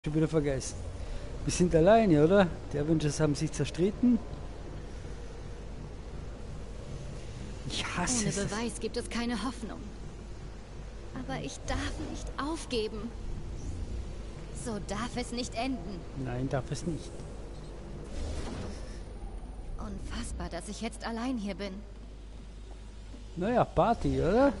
Schon wieder vergessen. Wir sind alleine, oder? Die Avengers haben sich zerstritten. Ich hasse Ohne es. Beweis gibt es keine Hoffnung. Aber ich darf nicht aufgeben. So darf es nicht enden. Nein, darf es nicht. Unfassbar, dass ich jetzt allein hier bin. Naja, Party, oder?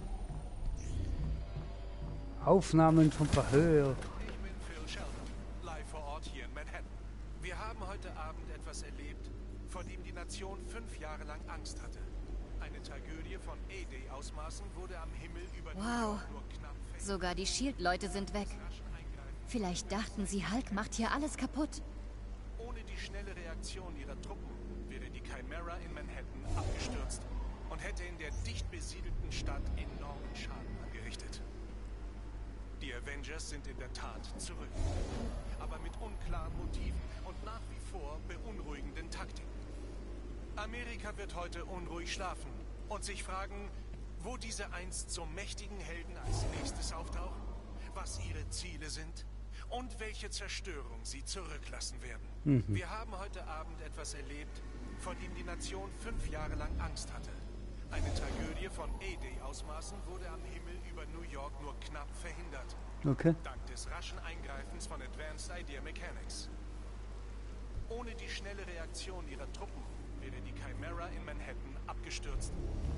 Aufnahmen vom Verhör. Ich bin Phil Sheldon, live vor Ort hier in Manhattan. Wir haben heute Abend etwas erlebt, vor dem die Nation 5 Jahre lang Angst hatte. Eine Tragödie von A-Day-Ausmaßen wurde am Himmel über New Wow. York nur knapp verhindert. Sogar die Shield-Leute sind weg. Raschen Eingreifen Vielleicht dachten sie, Hulk macht hier alles kaputt. Ohne die schnelle Reaktion ihrer Truppen wäre die Chimera in Manhattan abgestürzt und hätte in der dicht besiedelten Stadt enormen Schaden angerichtet. Die Avengers sind in der Tat zurück, aber mit unklaren Motiven und nach wie vor beunruhigenden Taktiken. Amerika wird heute unruhig schlafen und sich fragen, wo diese einst so mächtigen Helden als nächstes auftauchen, was ihre Ziele sind und welche Zerstörung sie zurücklassen werden. Wir haben heute Abend etwas erlebt, vor dem die Nation 5 Jahre lang Angst hatte. Eine Tragödie von A-Day-Ausmaßen wurde am Himmel über New York nur knapp verhindert. Okay. Dank des raschen Eingreifens von Advanced Idea Mechanics. Ohne die schnelle Reaktion ihrer Truppen wäre die Chimera in Manhattan abgestürzt.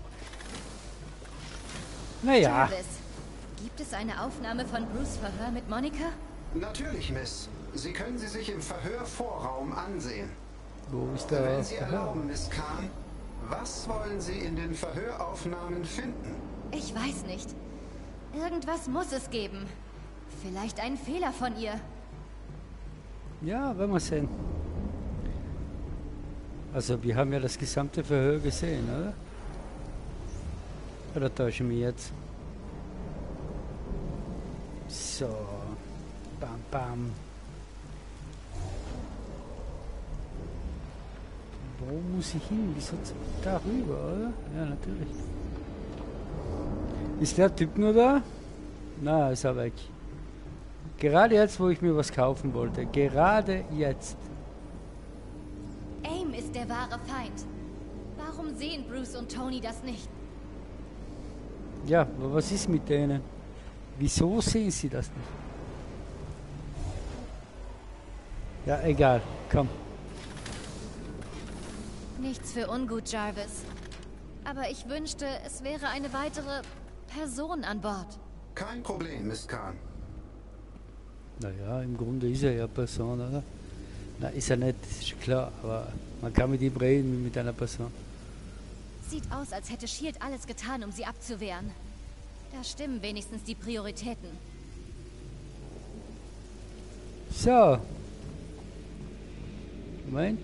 Naja. Jarvis, gibt es eine Aufnahme von Bruce' Verhör mit Monica? Natürlich, Miss. Sie können sie sich im Verhörvorraum ansehen. Wo ist der Wenn Sie Verhör? erlauben, Miss Khan, was wollen Sie in den Verhöraufnahmen finden? Ich weiß nicht. Irgendwas muss es geben. Vielleicht ein Fehler von ihr. Ja, werden wir sehen. Also, wir haben ja das gesamte Verhör gesehen, oder? Oder täusche ich mich jetzt? So. Bam, bam. Wo muss ich hin? Wieso da rüber, oder? Ja, natürlich. Ist der Typ nur da? Na, ist er weg. Gerade jetzt, wo ich mir was kaufen wollte. Gerade jetzt. AIM ist der wahre Feind. Warum sehen Bruce und Tony das nicht? Ja, aber was ist mit denen? Wieso sehen sie das nicht? Ja, egal. Komm. Nichts für ungut, Jarvis. Aber ich wünschte, es wäre eine weitere Person an Bord. Kein Problem, Miss Khan. Naja, im Grunde ist er ja Person, oder? Na, ist er nicht, ist schon klar. Aber man kann mit ihm reden wie mit einer Person. Sieht aus, als hätte Shield alles getan, um sie abzuwehren. Da stimmen wenigstens die Prioritäten. So. Moment.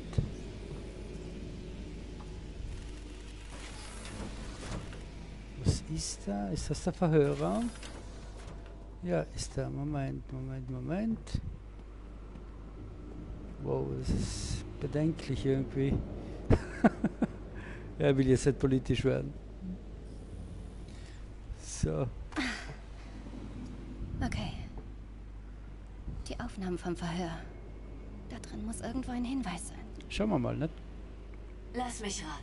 Was ist da? Ist das der Verhörraum? Ja, ist da. Moment. Wow, das ist bedenklich irgendwie. Er will jetzt nicht politisch werden. So. Okay. Die Aufnahmen vom Verhör. Da drin muss irgendwo ein Hinweis sein. Schauen wir mal, ne? Lass mich raten.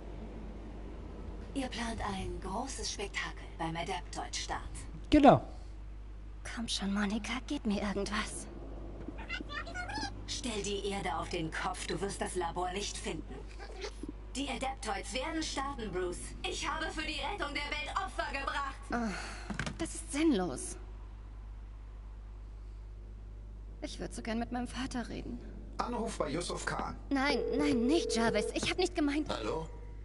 Ihr plant ein großes Spektakel beim Adaptoid-Start. Genau. Komm schon, Monica, gib mir irgendwas. Stell die Erde auf den Kopf, du wirst das Labor nicht finden. Die Adaptoids werden starten, Bruce. Ich habe für die Rettung der Welt Opfer gebracht. Das ist sinnlos. Ich würde so gern mit meinem Vater reden. Anruf bei Yusuf Khan. Nein, nicht Jarvis. Ich habe nicht gemeint... Hallo?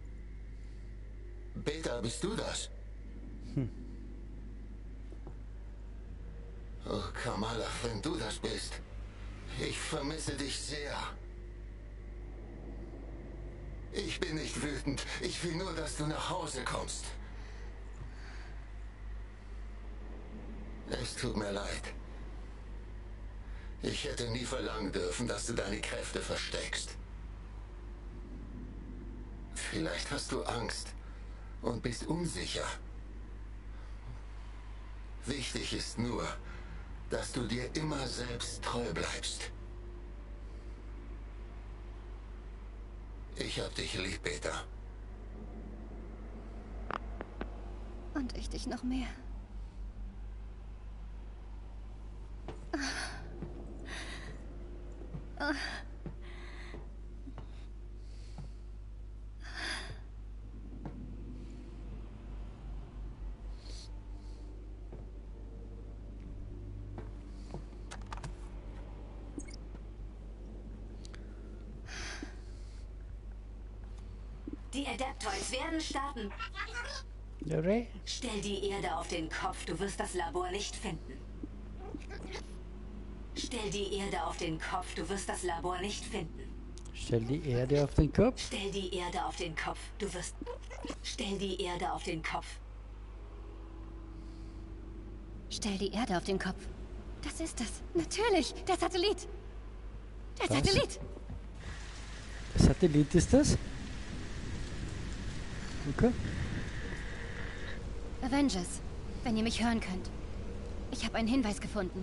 Beta, bist du das? Oh, Kamala, wenn du das bist. Ich vermisse dich sehr. Ich bin nicht wütend. Ich will nur, dass du nach Hause kommst. Es tut mir leid. Ich hätte nie verlangen dürfen, dass du deine Kräfte versteckst. Vielleicht hast du Angst und bist unsicher. Wichtig ist nur, dass du dir immer selbst treu bleibst. Ich hab dich lieb, Beta. Und ich dich noch mehr. Die Adeptoids werden starten. Ja, Ray? Stell die Erde auf den Kopf, du wirst das Labor nicht finden. Stell die Erde auf den Kopf, du wirst das Labor nicht finden. Stell die Erde auf den Kopf. Stell die Erde auf den Kopf, du wirst... Stell die Erde auf den Kopf. Stell die Erde auf den Kopf. Das ist es. Natürlich. Der Satellit. Der Was? Satellit. Der Satellit ist das? Okay. Avengers, wenn ihr mich hören könnt. Ich habe einen Hinweis gefunden.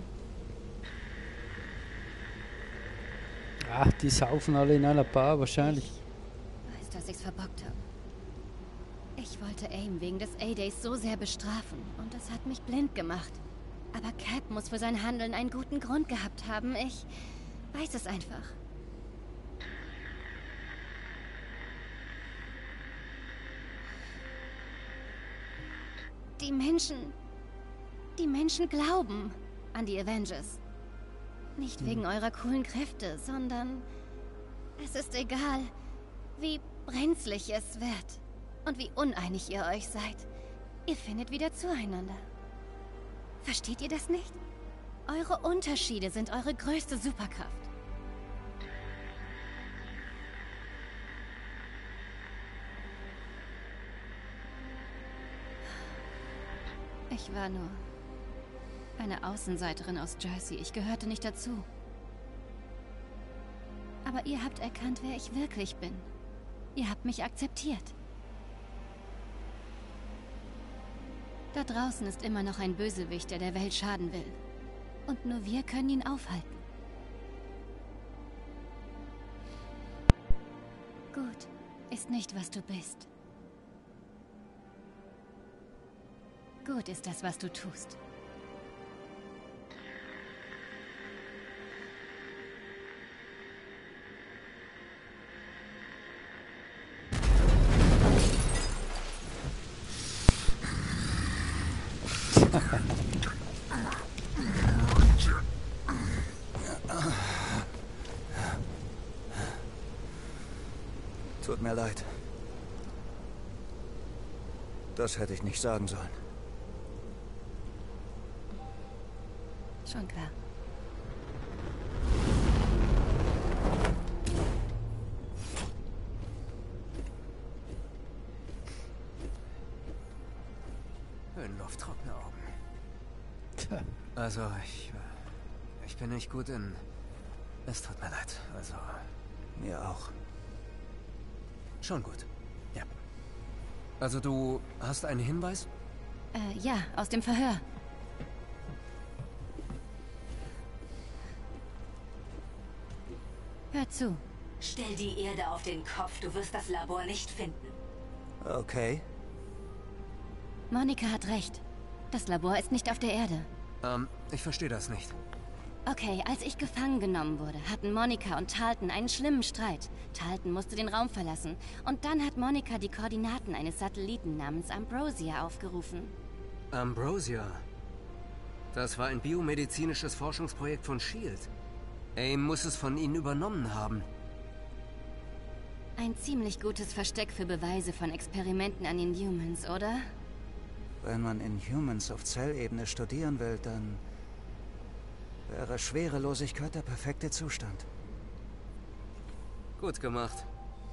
Ach, die saufen alle in einer Bar wahrscheinlich. Ich weiß, dass ich's verbockt habe. Ich wollte AIM wegen des A-Days so sehr bestrafen und das hat mich blind gemacht. Aber Cap muss für sein Handeln einen guten Grund gehabt haben. Ich weiß es einfach. Die Menschen glauben an die Avengers. Nicht wegen eurer coolen Kräfte, sondern es ist egal, wie brenzlig es wird und wie uneinig ihr euch seid. Ihr findet wieder zueinander. Versteht ihr das nicht? Eure Unterschiede sind eure größte Superkraft. Ich war nur eine Außenseiterin aus Jersey. Ich gehörte nicht dazu. Aber ihr habt erkannt, wer ich wirklich bin. Ihr habt mich akzeptiert. Da draußen ist immer noch ein Bösewicht, der der Welt schaden will. Und nur wir können ihn aufhalten. Gut ist nicht, was du bist. Gut ist das, was du tust. Tut mir leid. Das hätte ich nicht sagen sollen. Schon klar. Höhenluft-trockene Augen. Tja. Also, ich bin nicht gut in... Es tut mir leid. Also... Mir auch. Schon gut. Ja. Also, du hast einen Hinweis? Ja, aus dem Verhör. Hör zu. Stell die Erde auf den Kopf, du wirst das Labor nicht finden. Okay. Monica hat recht. Das Labor ist nicht auf der Erde. Ich verstehe das nicht. Okay, als ich gefangen genommen wurde, hatten Monica und Talton einen schlimmen Streit. Talton musste den Raum verlassen. Und dann hat Monica die Koordinaten eines Satelliten namens Ambrosia aufgerufen. Ambrosia? Das war ein biomedizinisches Forschungsprojekt von S.H.I.E.L.D. AIM muss es von ihnen übernommen haben. Ein ziemlich gutes Versteck für Beweise von Experimenten an den Humans, oder? Wenn man Inhumans auf Zellebene studieren will, dann wäre Schwerelosigkeit der perfekte Zustand. Gut gemacht.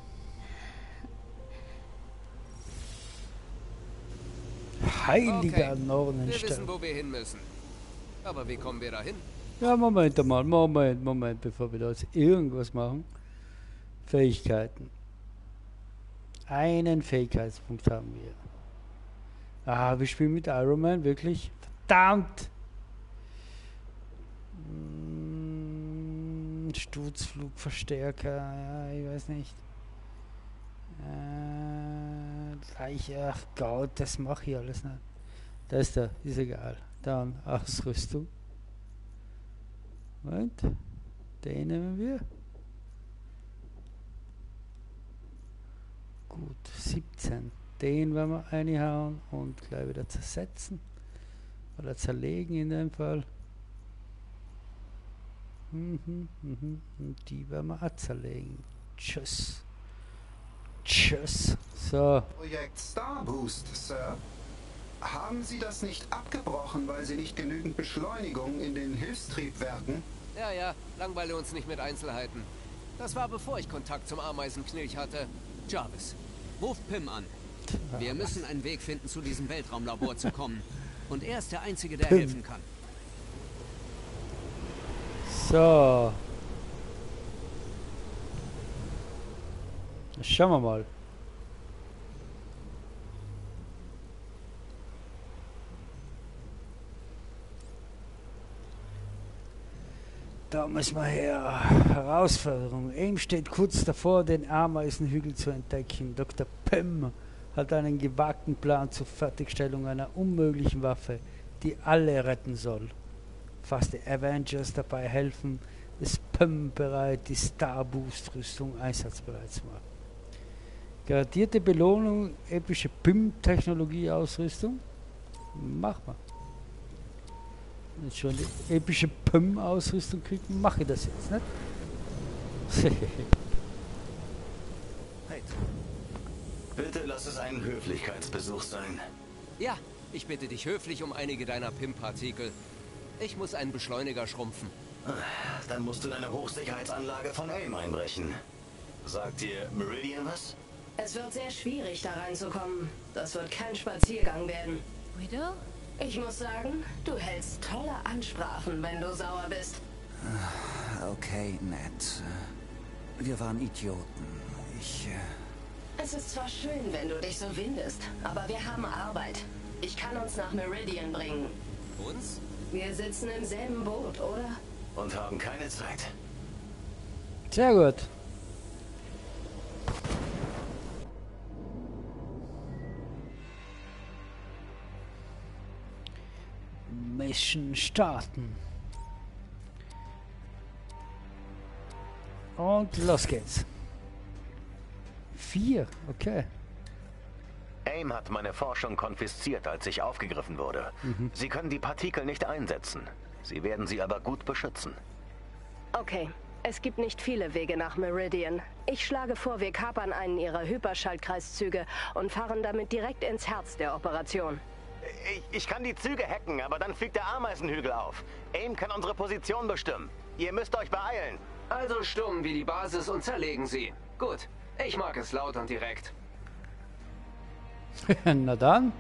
Heiliger Okay. Wir Nordenstab. wissen, wo wir hin müssen. Aber wie kommen wir dahin? Ja, Moment einmal, Moment, bevor wir da jetzt irgendwas machen. Fähigkeiten. Einen Fähigkeitspunkt haben wir. Ah, wir spielen mit Iron Man, wirklich? Verdammt! Sturzflugverstärker, ja, ich weiß nicht. Ach Gott, das mache ich alles nicht. Da ist er, ist egal. Dann Ausrüstung. Und den nehmen wir. Gut, 17. Den werden wir reinhauen und gleich wieder zersetzen. Oder zerlegen in dem Fall. Und die werden wir auch zerlegen. Tschüss. Tschüss. So. Projekt Starboost, Sir. Haben Sie das nicht abgebrochen, weil Sie nicht genügend Beschleunigung in den Hilfstriebwerken? Ja, langweile uns nicht mit Einzelheiten. Das war bevor ich Kontakt zum Ameisenknilch hatte. Jarvis, ruf Pym an. Wir müssen einen Weg finden, zu diesem Weltraumlabor zu kommen. Und er ist der Einzige, der helfen kann. So. Schauen wir mal. Da müssen wir her. Herausforderung. AIM steht kurz davor, den Ameisenhügel zu entdecken. Dr. Pym hat einen gewagten Plan zur Fertigstellung einer unmöglichen Waffe, die alle retten soll. Fast die Avengers dabei helfen, ist Pym bereit, die Starboost-Rüstung einsatzbereit zu machen. Garantierte Belohnung, epische Pym-Technologie-Ausrüstung. Mach mal. Wenn ich schon die epische Pym-Ausrüstung kriege, mache ich das jetzt, nicht? Hey. Bitte lass es ein Höflichkeitsbesuch sein. Ja, ich bitte dich höflich um einige deiner Pym-Partikel. Ich muss einen Beschleuniger schrumpfen. Dann musst du deine Hochsicherheitsanlage von AIM einbrechen. Sagt dir Meridian was? Es wird sehr schwierig, da reinzukommen. Das wird kein Spaziergang werden. Widow? Ich muss sagen, du hältst tolle Ansprachen, wenn du sauer bist. Okay, nett. Wir waren Idioten. Es ist zwar schön, wenn du dich so windest, aber wir haben Arbeit. Ich kann uns nach Meridian bringen. Uns? Wir sitzen im selben Boot, oder? Und haben keine Zeit. Sehr gut. Mission starten. Und los geht's. 4, okay. AIM hat meine Forschung konfisziert, als ich aufgegriffen wurde. Sie können die Partikel nicht einsetzen. Sie werden sie aber gut beschützen. Okay, es gibt nicht viele Wege nach Meridian. Ich schlage vor, wir kapern einen ihrer Hyperschaltkreiszüge und fahren damit direkt ins Herz der Operation. Ich kann die Züge hacken, aber dann fliegt der Ameisenhügel auf. AIM kann unsere Position bestimmen. Ihr müsst euch beeilen. Also stürmen wir die Basis und zerlegen sie. Gut, ich mag es laut und direkt. Na dann.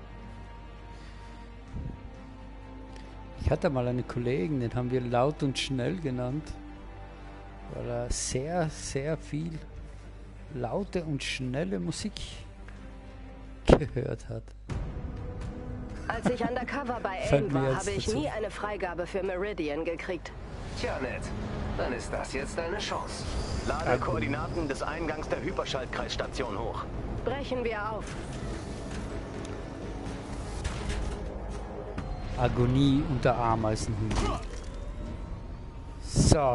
Ich hatte mal einen Kollegen, den haben wir laut und schnell genannt, weil er sehr, sehr viel laute und schnelle Musik gehört hat. Als ich undercover bei AIM war, habe ich nie eine Freigabe für Meridian gekriegt. Tja, nett. Dann ist das jetzt deine Chance. Lade Koordinaten des Eingangs der Hyperschaltkreisstation hoch. Brechen wir auf. Agonie unter Ameisenhügel. So.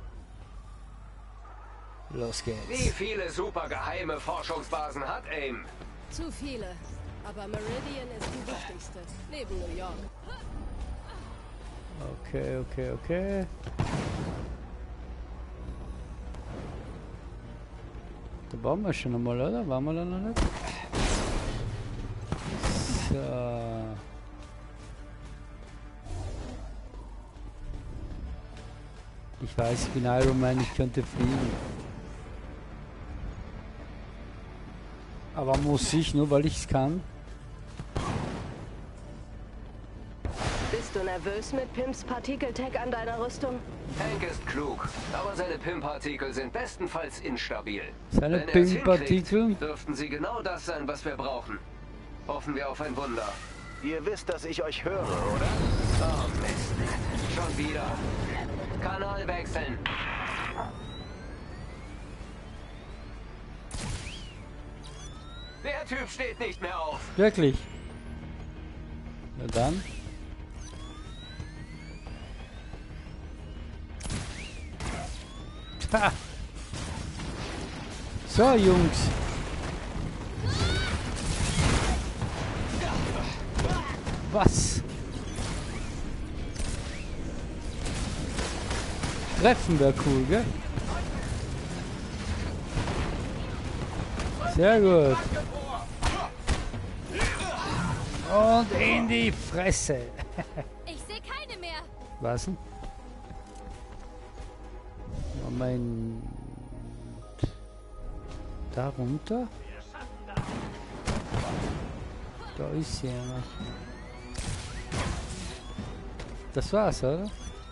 Los geht's. Wie viele super geheime Forschungsbasen hat AIM? Zu viele. Aber Meridian ist die wichtigste. Neben New York. Okay. Da waren wir schon einmal, oder? Waren wir da noch nicht? So. Ich weiß, ich bin Iron Man, ich könnte fliegen. Aber muss ich, nur weil ich es kann? Bist du nervös mit Pyms Partikeltech an deiner Rüstung? Hank ist klug, aber seine Pym-Partikel sind bestenfalls instabil. Seine Wenn er es Pym-Partikel? hinkriegt, dürften sie genau das sein, was wir brauchen. Hoffen wir auf ein Wunder. Ihr wisst, dass ich euch höre, oder? Oh Mist, schon wieder. Kanal wechseln. Der Typ steht nicht mehr auf. Wirklich? Na dann. Ha. So, Jungs. Was? Treffen wäre cool, gell? Sehr gut. Und in die Fresse. Ich sehe keine mehr. Was denn? Moment. Da runter? Da ist sie ja. Das war's, oder?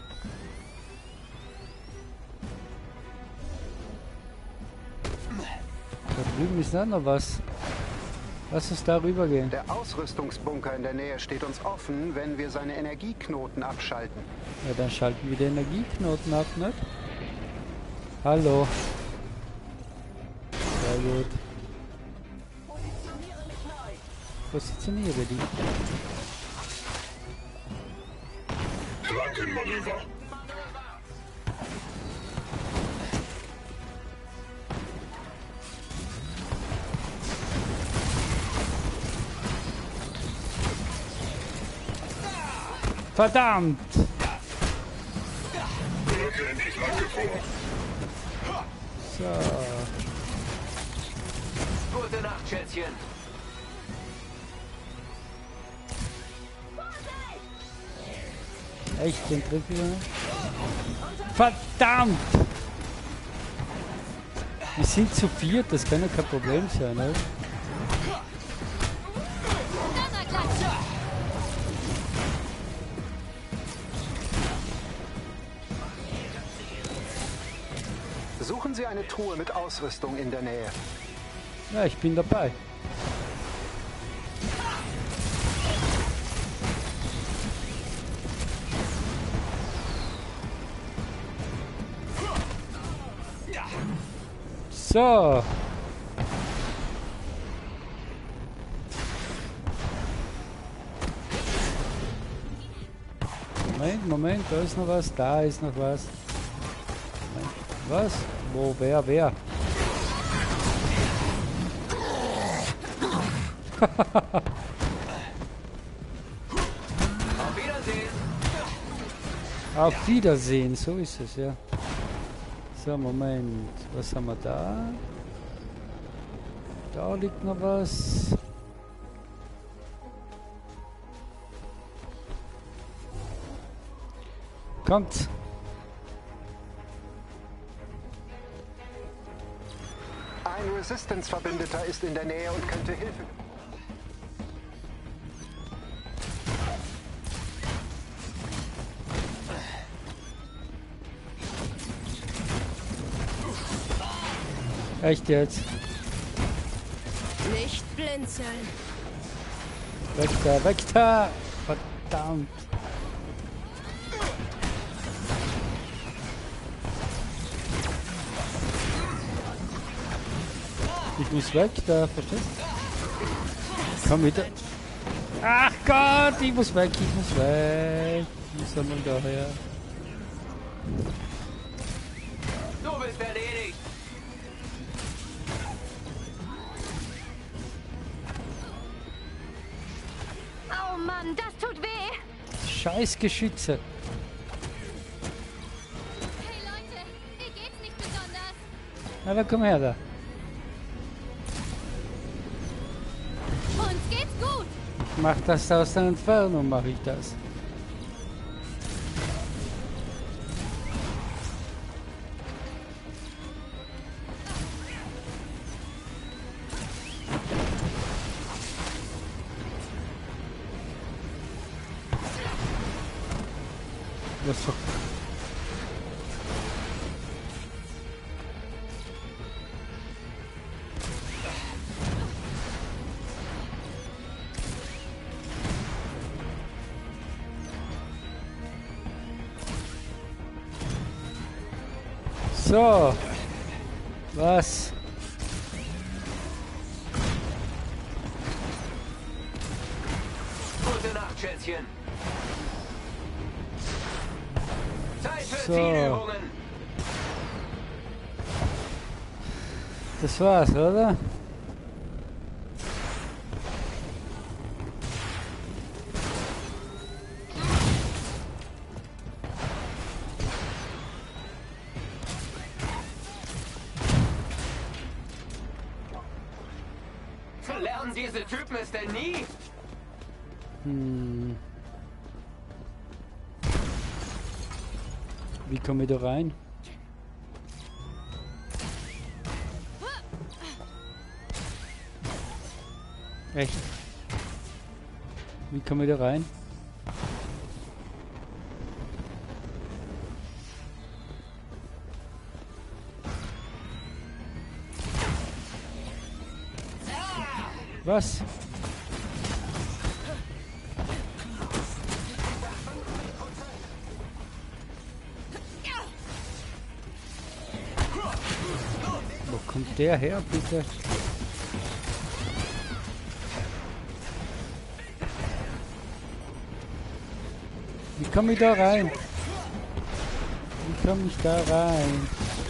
Da drüben ist noch was. Lass uns darüber gehen. Der Ausrüstungsbunker in der Nähe steht uns offen, wenn wir seine Energieknoten abschalten. Ja, dann schalten wir die Energieknoten ab, nicht? Hallo. Sehr gut. Positioniere die. Flankenmanöver. Verdammt! So. Gute Nacht, Schätzchen. Echt, den Trick wieder? Verdammt! Wir sind zu viert, das kann ja kein Problem sein, oder? Suchen Sie eine Truhe mit Ausrüstung in der Nähe. Ja, ich bin dabei. So. Moment, da ist noch was, da ist noch was. Moment. Was? Wo, wer? Auf Wiedersehen. Auf Wiedersehen, so ist es, ja. So, Moment, was haben wir da? Da liegt noch was. Kommt! Ein Resistance-Verbündeter ist in der Nähe und könnte Hilfe. Echt jetzt? Nicht blinzeln. Weg da! Verdammt! Ich muss weg, da, verstehst du? Komm wieder. Ach Gott, ich muss weg. Ich muss einmal daher. Du bist erledigt. Oh Mann, das tut weh. Scheiß Geschütze. Hey Leute, mir geht's nicht besonders. Na dann komm her da. Uns geht's gut. Ich mach das aus der Entfernung, mache ich das. Was für... So. Was? Gute Nacht, Schätzchen. Zeit für So. Zielübungen. Das war's, oder? Lernen diese Typen es denn nie? Wie komme ich da rein? Echt? Wie komme ich da rein? Was? Wo kommt der her, bitte? Wie komme ich da rein? Wie komme ich da rein?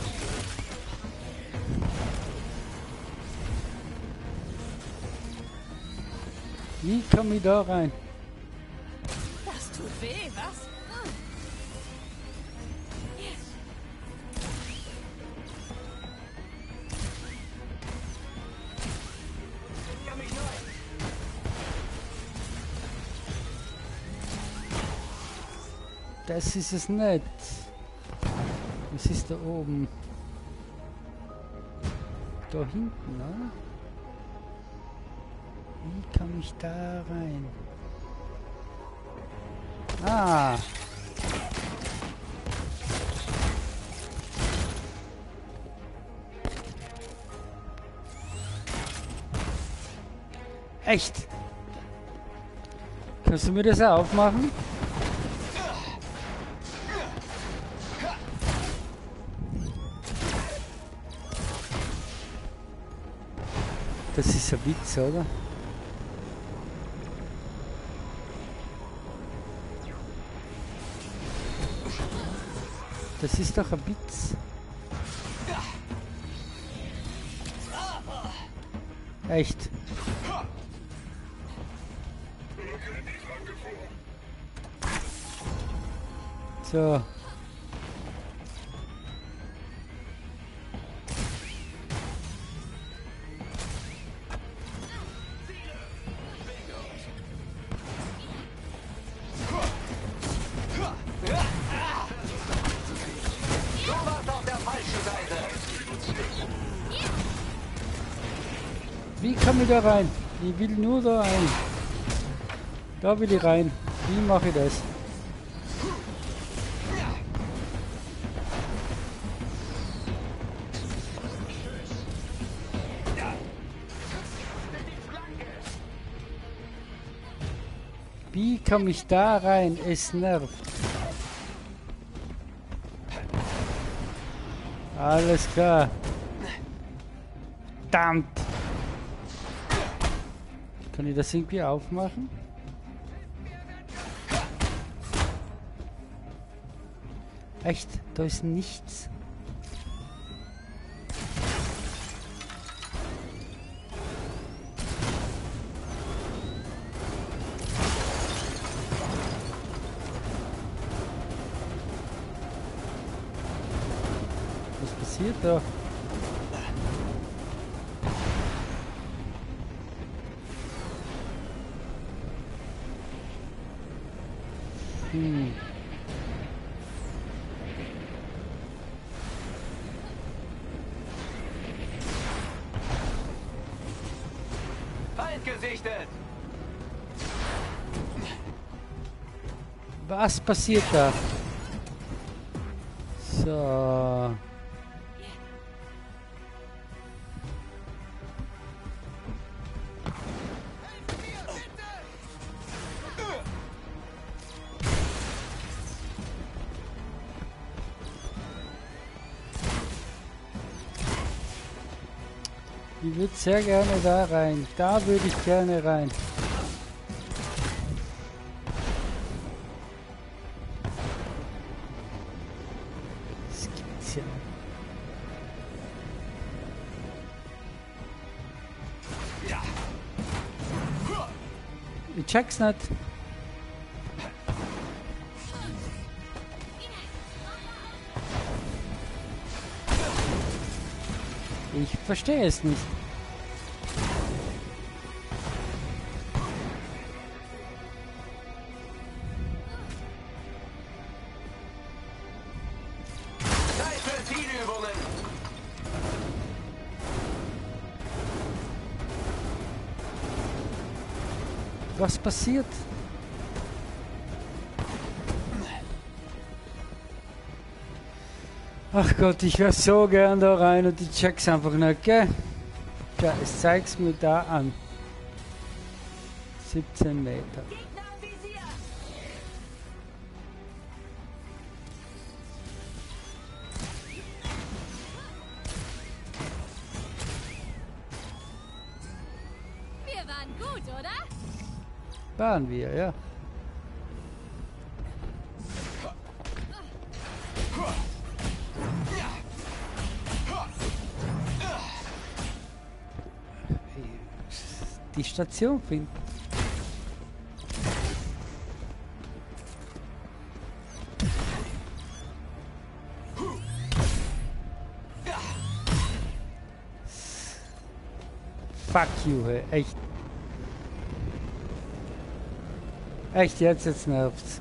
Wie komme ich da rein? Das tut weh, was? Das ist es nicht. Was ist da oben? Da hinten, oder? Wie komme ich da rein? Ah! Echt? Kannst du mir das aufmachen? Das ist ein Witz, oder? Das ist doch ein Witz. Echt? So. Wie komme ich da rein? Ich will nur da rein. Da will ich rein. Wie mache ich das? Wie komme ich da rein? Es nervt. Alles klar. Verdammt. Kann ich das irgendwie aufmachen? Echt? Da ist nichts. Was passiert da? Feind gesichtet! Was passiert da? So. Ich würde sehr gerne da rein. Da würde ich gerne rein. Das gibt's ja nicht. Ich check's nicht. Ich verstehe es nicht. Zeit für Zielübungen. Was passiert? Ach Gott, ich wäre so gern da rein und ich check's einfach nicht, gell? Ja, es zeigt's mir da an. 17 Meter. Wir waren gut, oder? Waren wir, ja. Die Station finden. Fuck you, hey. Echt. Echt, jetzt nervt's.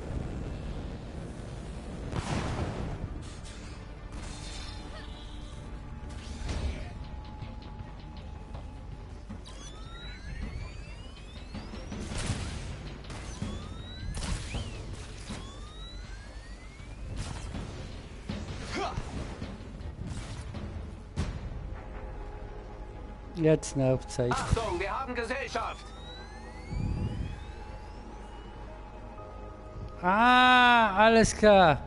Jetzt nervt's echt. Achtung, wir haben Gesellschaft. Ah, alles klar.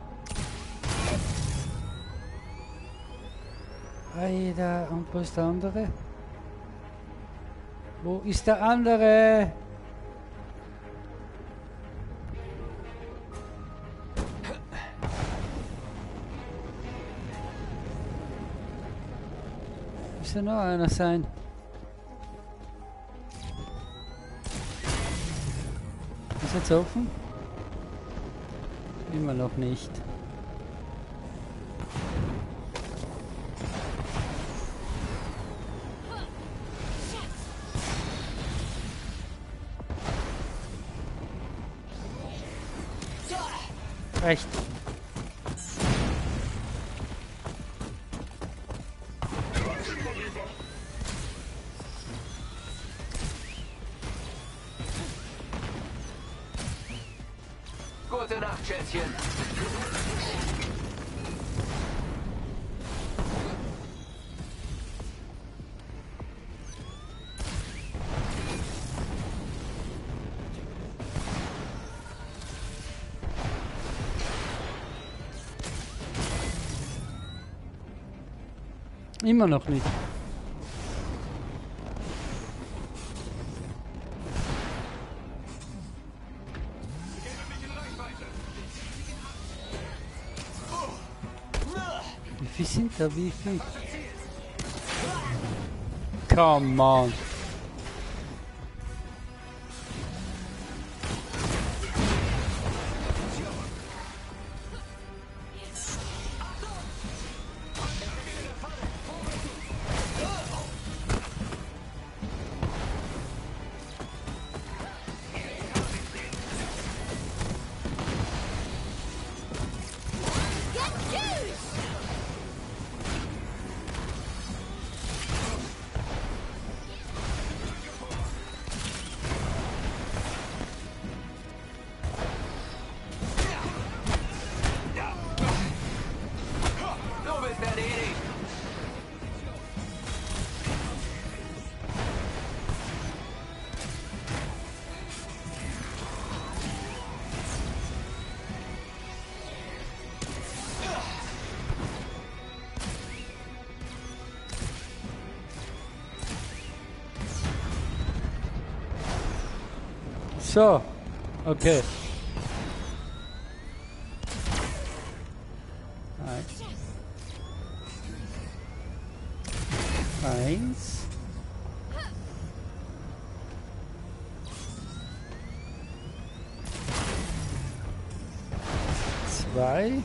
Alter, und wo ist der andere? Wo ist der andere? Muss ja noch einer sein. Ist jetzt offen? Immer noch nicht. Echt. Gute Nacht, Schätzchen. Immer noch nicht. Wie viel sind da? Wie viel? Come on. So, okay. Eins. Zwei.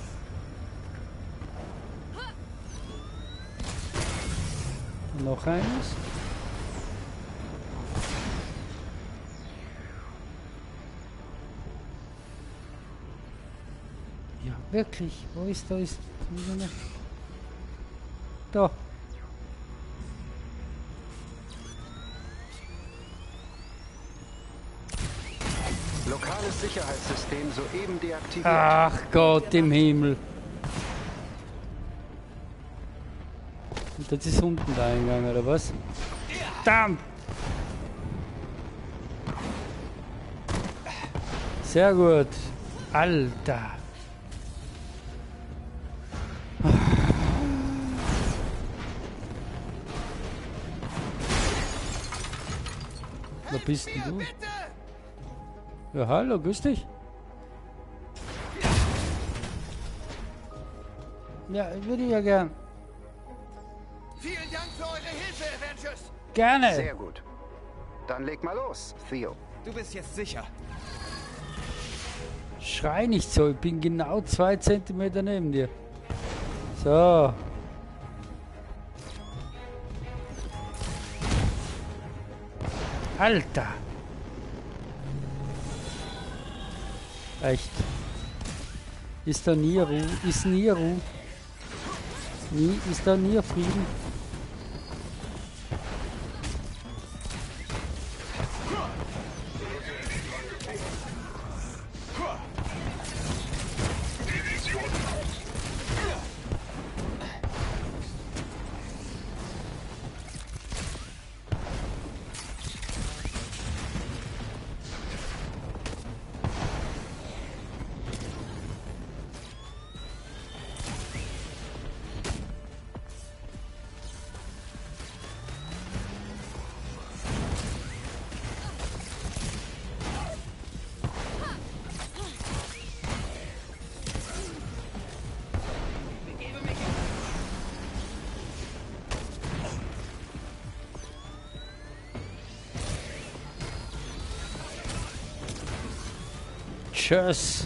Noch eins. Ja, wirklich. Wo ist da? Da. Lokales Sicherheitssystem soeben deaktiviert. Ach Gott im Himmel. Und das ist unten der Eingang, oder was? Verdammt! Sehr gut. Alter. Wo bist denn du? Ja, hallo, grüß dich. Ja, würde ich ja gern. Vielen Dank für eure Hilfe, Avengers. Gerne. Sehr gut. Dann leg mal los, Theo. Du bist jetzt sicher. Schrei nicht so, ich bin genau 2 Zentimeter neben dir. So. Alter. Echt. Ist da nie Ruhe? Ist nie Ruhe? Ist da nie Frieden? Tschüss.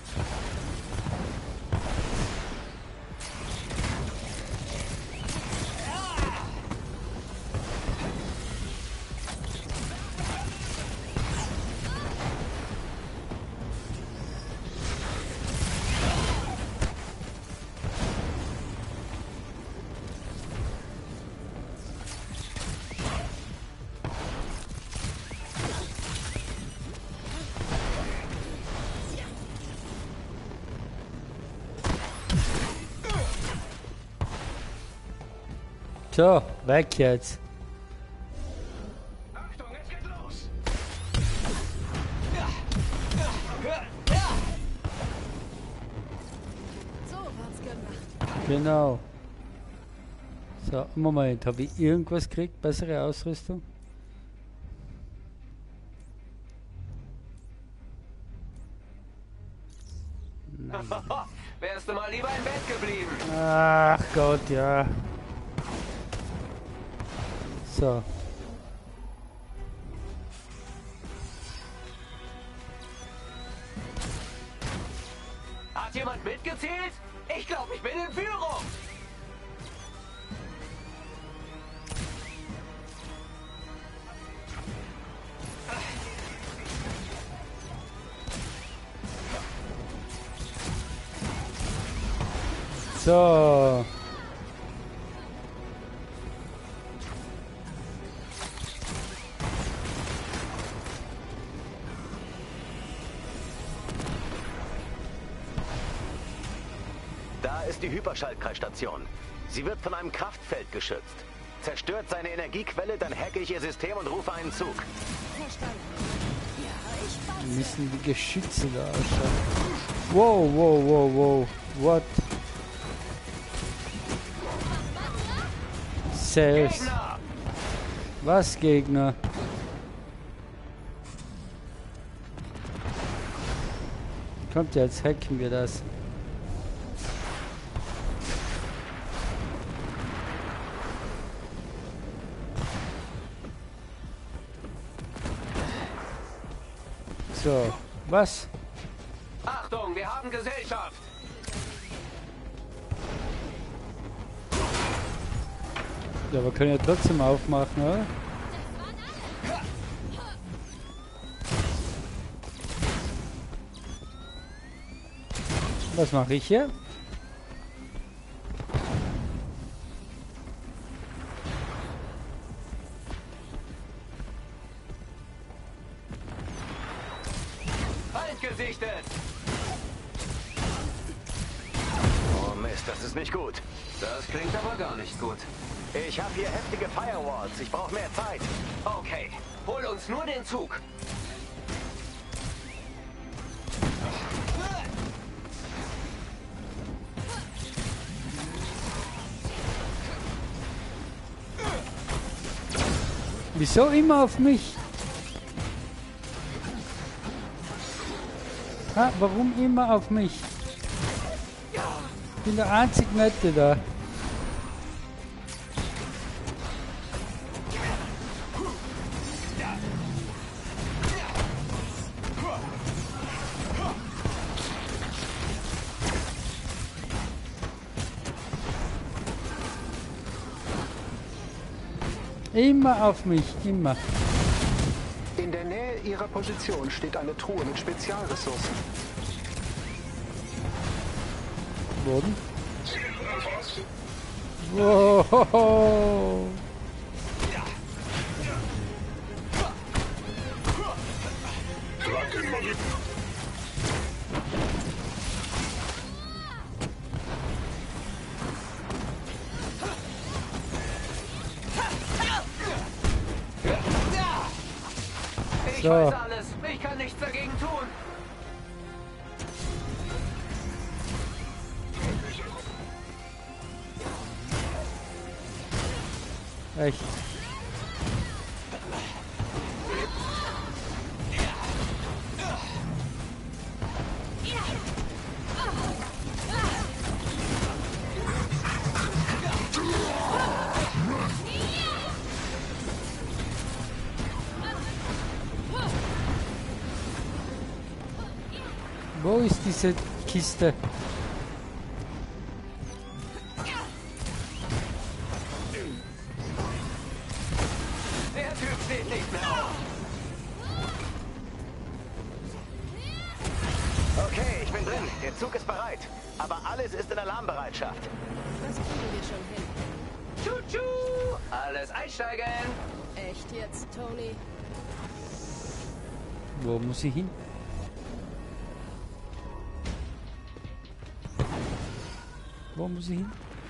So, weg jetzt. Achtung, es geht los. So wird's gemacht. Genau. So, Moment, habe ich irgendwas gekriegt? Bessere Ausrüstung? Nein. Wärst du mal lieber im Bett geblieben? Ach Gott, ja. So. Hat jemand mitgezählt? Ich glaube, ich bin in Führung. So. Da ist die Hyperschallkreisstation. Sie wird von einem Kraftfeld geschützt. Zerstört seine Energiequelle, dann hacke ich ihr System und rufe einen Zug. Verstanden. Ja, ich weiß. Müssen die Geschütze da ausschauen. Wow, wow, wow, wow. What? Selbst. Gegner! Was, Gegner? Kommt, jetzt hacken wir das. So, was? Achtung, wir haben Gesellschaft. Ja, wir können ja trotzdem aufmachen, oder? Was mache ich hier? Feind gesichtet. Oh Mist, das ist nicht gut. Das klingt aber gar nicht gut. Ich habe hier heftige Firewalls. Ich brauche mehr Zeit. Okay, hol uns nur den Zug. Wieso immer auf mich? Ha, warum immer auf mich? Ich bin der einzig Nette da. Immer auf mich, immer. In der Nähe Ihrer Position steht eine Truhe mit Spezialressourcen. Boden. Wow. Ich weiß alles. Ich kann nichts dagegen tun. Echt. Wo ist diese Kiste? Der Typ steht nicht mehr auf. Okay, ich bin drin. Der Zug ist bereit. Aber alles ist in Alarmbereitschaft. Das kriegen wir schon hin. Tschu-tschu! Alles einsteigen! Echt jetzt, Tony? Wo muss ich hin? Wo muss ich hin?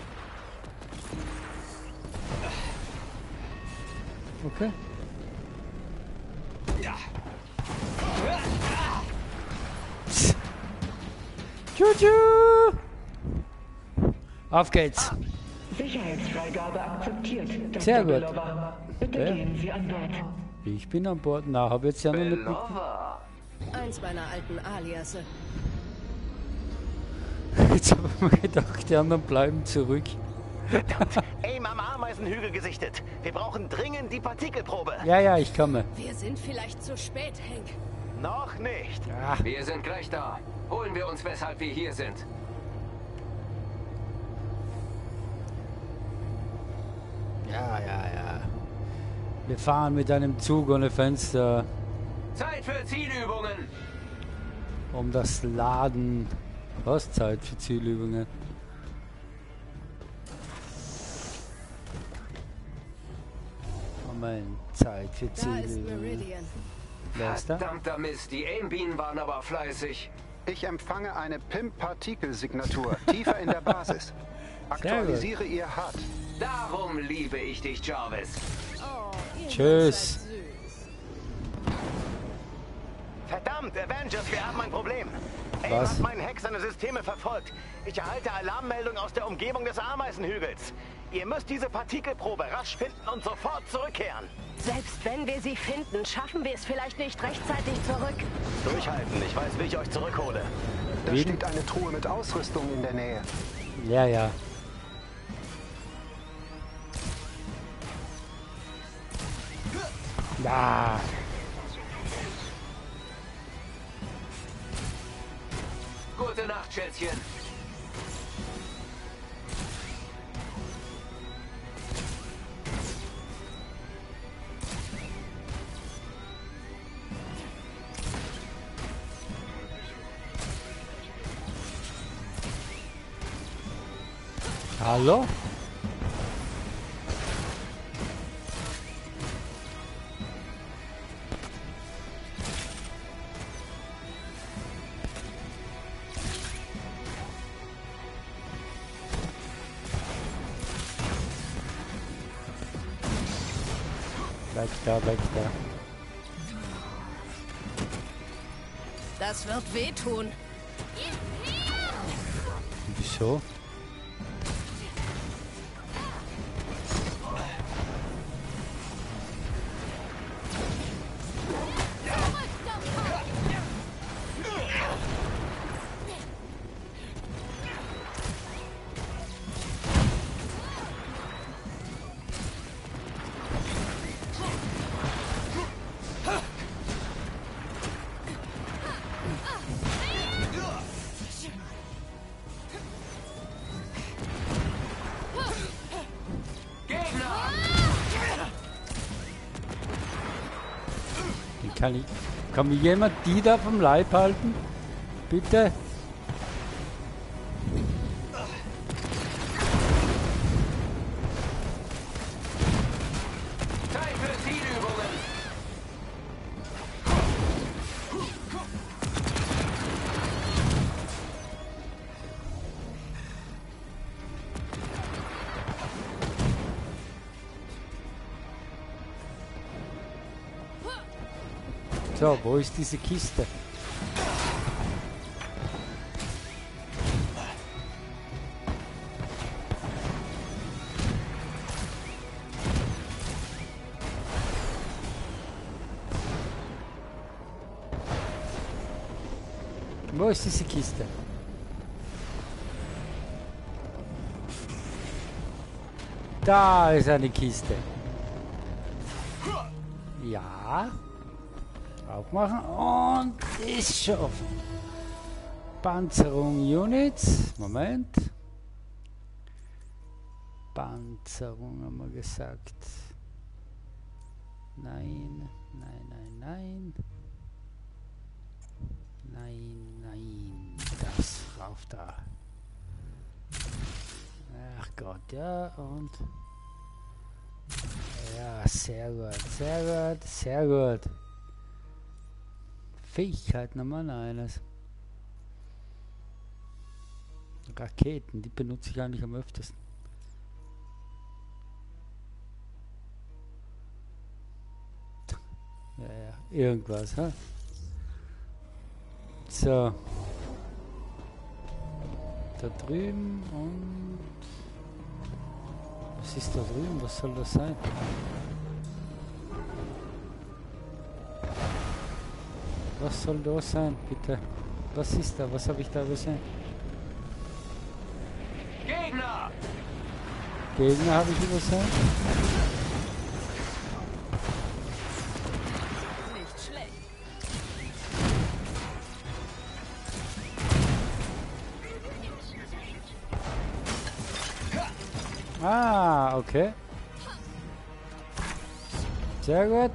Okay. Tschu-tschu! Auf geht's. Sicherheitsfreigabe akzeptiert. Dr. Sehr gut. Belova. Bitte Okay. gehen Sie an Bord. Ich bin an Bord. Na, habe jetzt ja noch nicht. Belova. Eins meiner alten Aliasse. Jetzt habe ich mir gedacht, die anderen bleiben zurück. Verdammt, Aim am Ameisenhügel gesichtet. Wir brauchen dringend die Partikelprobe. Ja, ja, ich komme. Wir sind vielleicht zu spät, Hank. Noch nicht. Ah, Wir sind gleich da. Holen wir uns, weshalb wir hier sind. ja, ja, ja. Wir fahren mit einem Zug ohne Fenster Zeit für Zielübungen. um das Laden. Was Zeit für Zielübungen? Moment, Zeit für Da ist Zielübungen. Meridian. Wer ist da? Verdammter Mist, die Aim-Bienen waren aber fleißig. Ich empfange eine PIM-Partikelsignatur tiefer in der Basis. Aktualisiere Ihr HUD. Darum liebe ich dich, Jarvis. Oh, ihr Tschüss. seid süß. Verdammt, Avengers, wir haben ein Problem. AIM hat meinen Hack seine Systeme verfolgt. Ich erhalte Alarmmeldung aus der Umgebung des Ameisenhügels. Ihr müsst diese Partikelprobe rasch finden und sofort zurückkehren. Selbst wenn wir sie finden, schaffen wir es vielleicht nicht rechtzeitig zurück. Durchhalten, ich weiß, wie ich euch zurückhole. Da steht eine Truhe mit Ausrüstung in der Nähe. Ja, ja. Da. Gute Nacht, Schätzchen. Hallo? Weg da, weg da. Das wird wehtun. Wieso? Kann mir jemand die da vom Leib halten? Bitte? Zeit für Zielübungen. So, wo ist diese Kiste? Wo ist diese Kiste? Da ist eine Kiste. Ja. Aufmachen und ist schon offen. Panzerung Units. Moment. Panzerung haben wir gesagt. Nein, nein, nein, nein. Nein, nein. Das rauf da. Ach Gott, ja, und. Ja, sehr gut, sehr gut, sehr gut. Fähigkeit Nummer eines. Raketen, die benutze ich eigentlich am öftesten. Ja, ja, irgendwas, ha? So. Da drüben und... Was ist da drüben? Was soll das sein? Was soll das sein, bitte? Was ist da? Was habe ich da übersehen? Gegner! Gegner habe ich übersehen? Nicht schlecht. Ah, okay. Sehr gut.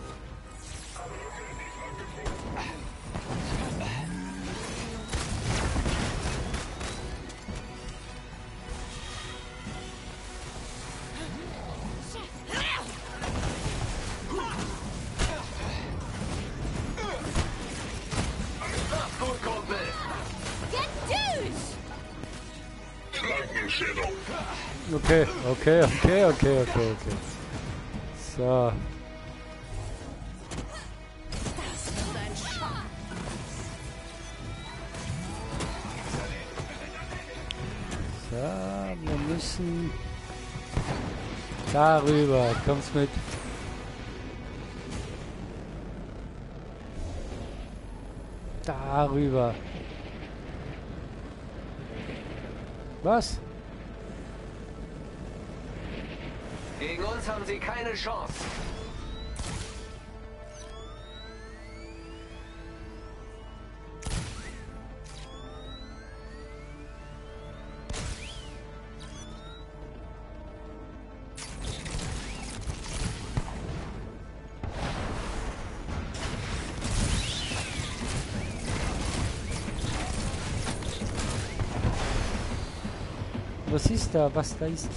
Okay, okay, okay, okay, okay, okay. So. Das wird ein Schock. Ja, wir müssen darüber. Kommst mit. Darüber. Was? Gegen uns haben sie keine Chance. Was ist da? Was da ist?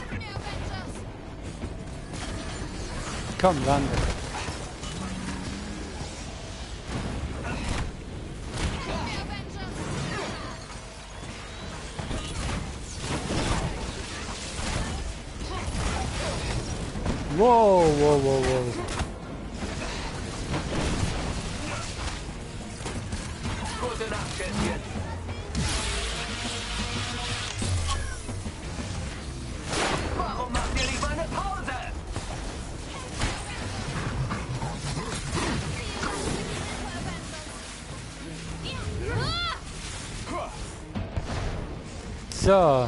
Komm, lande. Wow, wow, wow, wow. Gute Nacht, Champion. Warum macht ihr nicht mal eine Pause? So.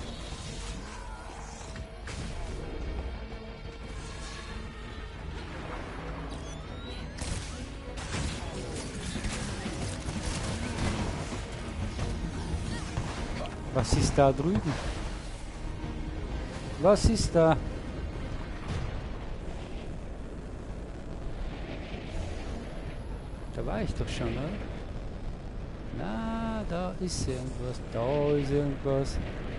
Was ist da drüben? Was ist da? Da war ich doch schon, oder? Na, da ist irgendwas. Da ist irgendwas.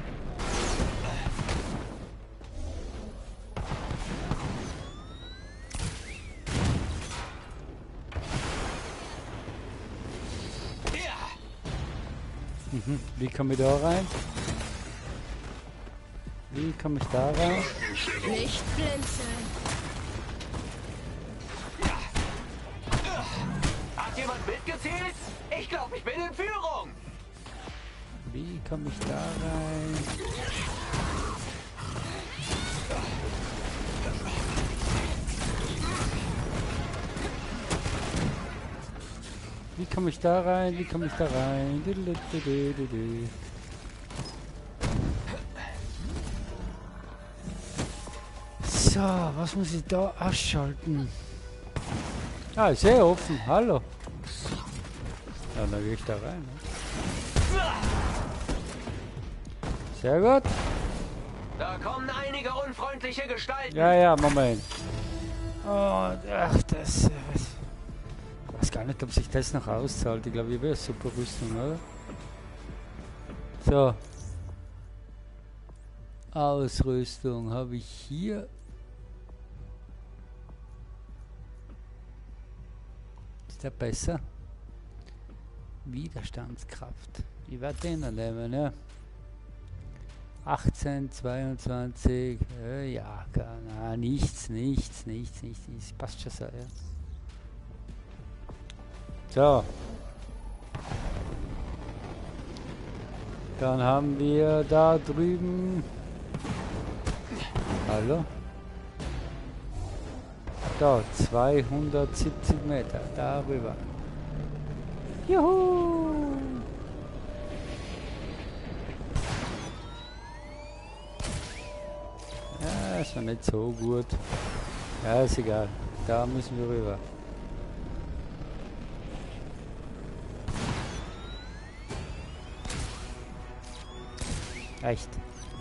Wie komme ich da rein? Wie komme ich da rein? Nicht blinzeln. Hat jemand mitgezählt? Ich glaube, ich bin in Führung. Wie komme ich da rein? Wie komme ich da rein? Wie komme ich da rein? So, was muss ich da ausschalten? Ah, ist sehr offen. Hallo. Ja, dann gehe ich da rein. Ne? Sehr gut. Da kommen einige unfreundliche Gestalten. Ja, ja, Moment. Oh, ach, das... Ich weiß gar nicht, ob sich das noch auszahlt. Ich glaube, ich wäre super Rüstung, oder? So. Ausrüstung habe ich hier. Ist der besser? Widerstandskraft. Ich werde den dann nehmen, ja. 18, 22, ja, na, nichts. Passt schon so, ja. So. Dann haben wir da drüben. Hallo? Da, 270 Meter, darüber. Juhu! Ja, ist noch nicht so gut. Ja, ist egal. Da müssen wir rüber. Echt.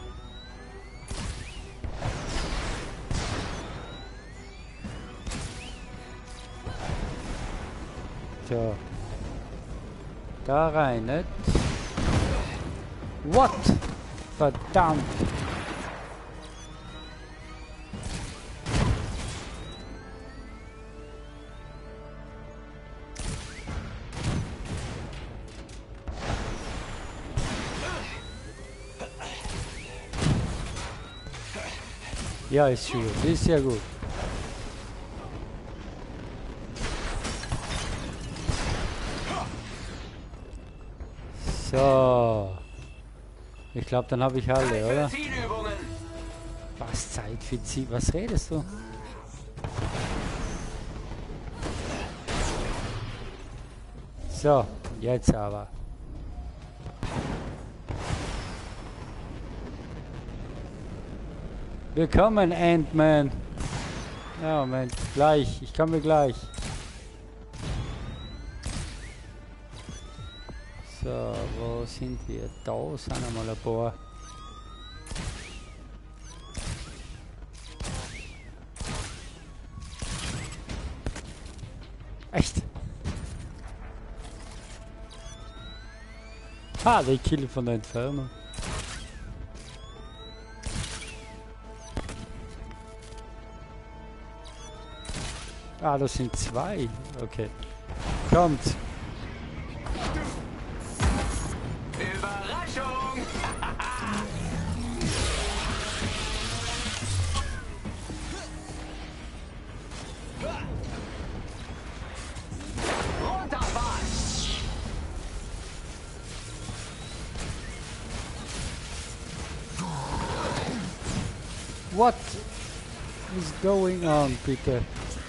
So. Da rein, nicht? What? Verdammt. Ja, ist schön. Ist ja gut. So. Ich glaube, dann habe ich alle, Zeit für oder? Zielübungen. Was Zeit für Ziel? Was redest du? So, jetzt aber. Willkommen, Ant-Man. Ja, Moment, gleich. Ich komme gleich. So, wo sind wir? Da sind einmal ein paar. Echt? Ha, die Kill von der Entfernung. Ah, das sind zwei. Okay. Kommt. Überraschung! Runterfahren! What is going on, bitte?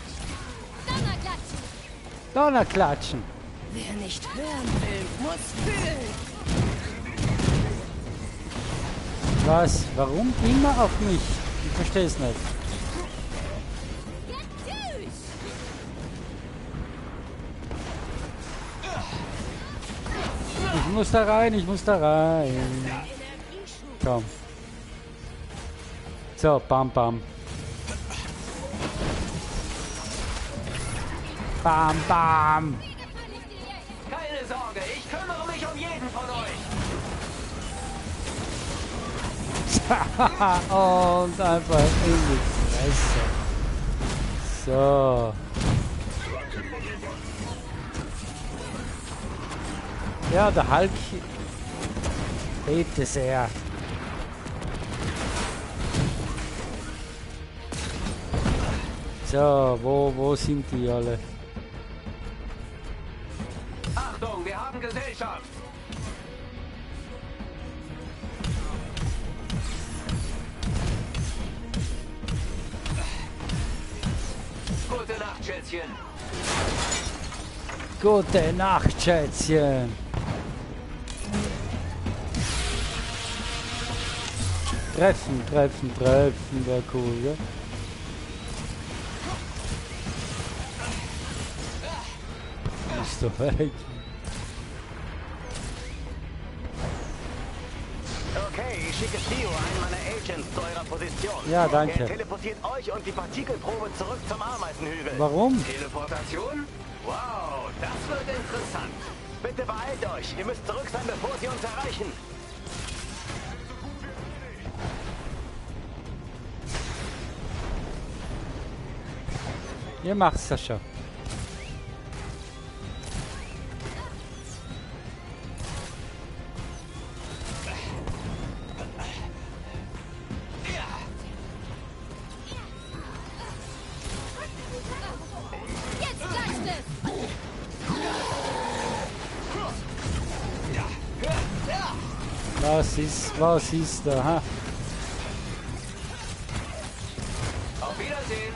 Donnerklatschen! Wer nicht hören will, muss fühlen. Was? Warum immer auf mich? Ich verstehe es nicht. Ich muss da rein, ich muss da rein. Komm. So, bam, bam. Bam, bam. Keine Sorge, ich kümmere mich um jeden von euch. Und einfach in die Fresse. So. Ja, der Hulk lebt es sehr. So, wo sind die alle? Achtung, wir haben Gesellschaft. Gute Nacht, Schätzchen. Gute Nacht, Schätzchen. Treffen, wäre cool, ja? Ist doch weg. Okay, ich schicke Theo, einen meiner Agents, zu eurer Position. Ja, danke. Er teleportiert euch und die Partikelprobe zurück zum Ameisenhügel. Warum? Teleportation? Wow, das wird interessant. Bitte beeilt euch. Ihr müsst zurück sein, bevor sie uns erreichen. Ihr macht's das schon. Was ist da? Ha? Auf Wiedersehen.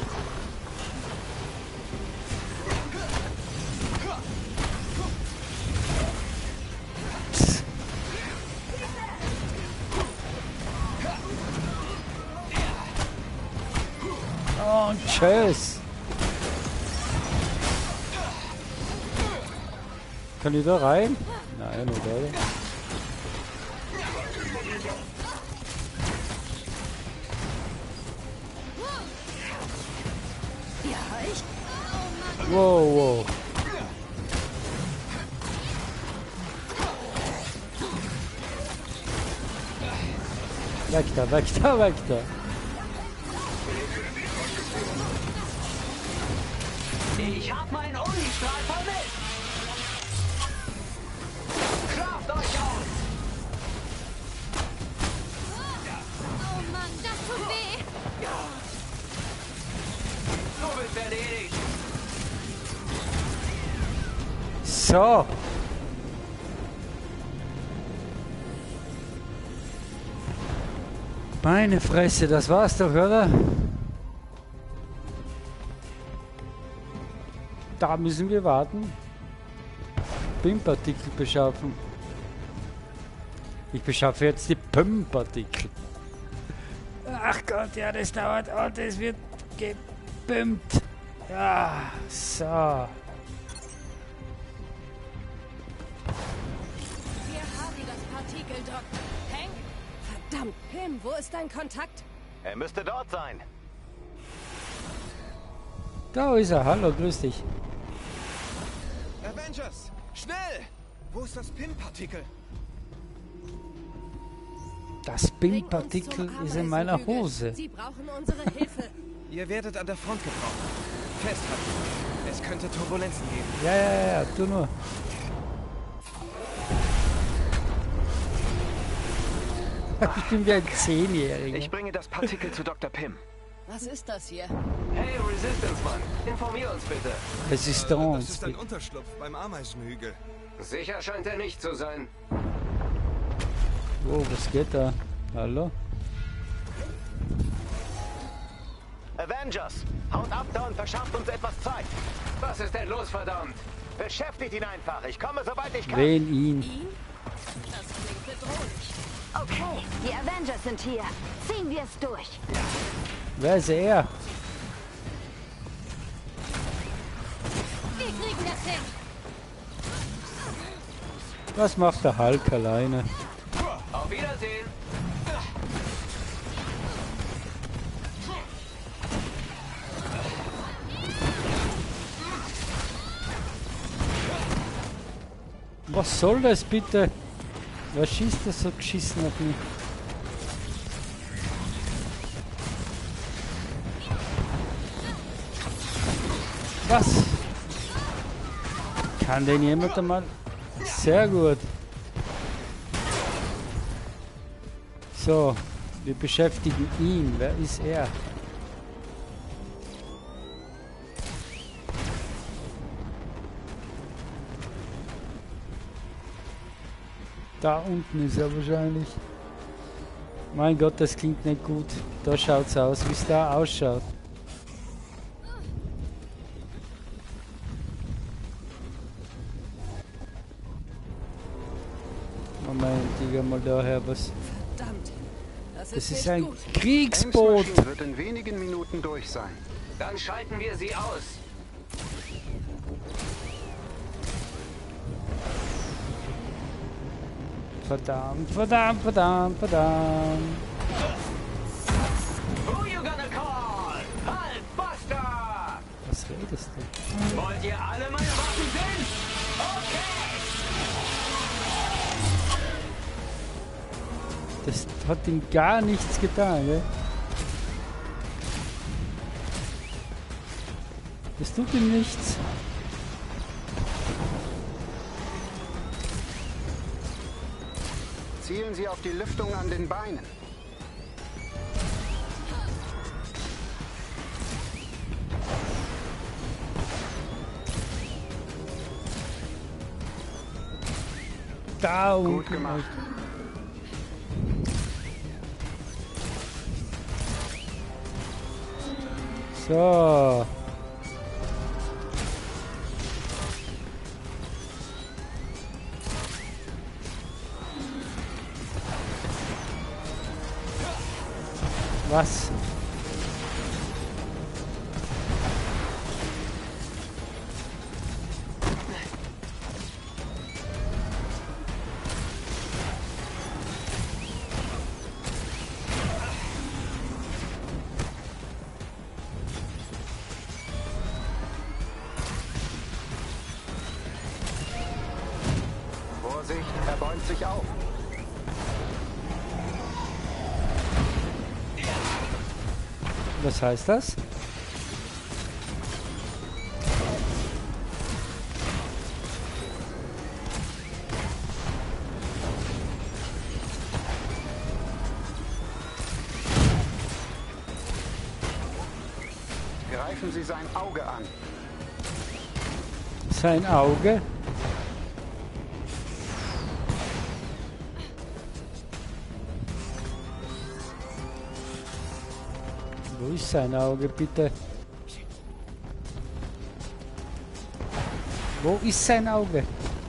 Und tschüss. Kann ich da rein? Nein, oder? Wow. Weg da. Ich hab meinen Unistrahl vermisst. Schlaft euch aus. Oh Mann, das tut weh. Du bist erledigt. So. Meine Fresse, das war's doch, oder? Da müssen wir warten. PIM-Partikel beschaffen. Ich beschaffe jetzt die PIM-Partikel. Ach Gott, ja, das dauert. Oh, das wird gepimpt. Ja, so. Wir haben das Partikel, Doc. Hank? Verdammt, Pim, wo ist dein Kontakt? Er müsste dort sein. Da ist er. Hallo, grüß dich. Avengers, schnell! Wo ist das PIM-Partikel? Das PIM-Partikel ist in meiner Hose. Sie brauchen unsere Hilfe. Ihr werdet an der Front gebraucht. Festhalten. Es könnte Turbulenzen geben. Ja, tu nur. Ich bin wie ein 10-Jähriger. Ich bringe das Partikel zu Dr. Pym. Was ist das hier? Hey, Resistance-Mann, informier uns bitte. Resistance. Das ist ein Unterschlupf beim Ameisenhügel. Sicher scheint er nicht zu sein. Oh, was geht da? Hallo? Avengers, haut ab da und verschafft uns etwas Zeit. Was ist denn los, verdammt? Beschäftigt ihn einfach. Ich komme, sobald ich kann. Wen ihn? Das klingt bedrohlich. Okay, die Avengers sind hier. Ziehen wir es durch. Wer ist er? Wir kriegen das hin. Was macht der Hulk alleine? Auf Wiedersehen. Was soll das bitte? Wer schießt das so geschissen auf mich? Was? Kann denn jemand einmal? Sehr gut. So, wir beschäftigen ihn. Wer ist er? Da unten ist er wahrscheinlich. Mein Gott, das klingt nicht gut. Da schaut's aus, wie es da ausschaut. Moment, ich geh mal daher was. Verdammt. Das ist ein gut. Kriegsboot. Ames wird in wenigen Minuten durch sein. Dann schalten wir sie aus. Verdammt, verdammt, verdammt, verdammt. Who you gonna call? Hulkbuster! Was redest du? Wollt ihr alle meine Waffen sehen? Okay! Das hat ihm gar nichts getan, gell? Das tut ihm nichts. Zielen Sie auf die Lüftung an den Beinen. Da Gut unten. gemacht. So. Was? Vorsicht, er bäumt sich auf. Was heißt das? Greifen Sie sein Auge an. Sein Auge? Wo ist sein Auge, bitte? Wo ist sein Auge?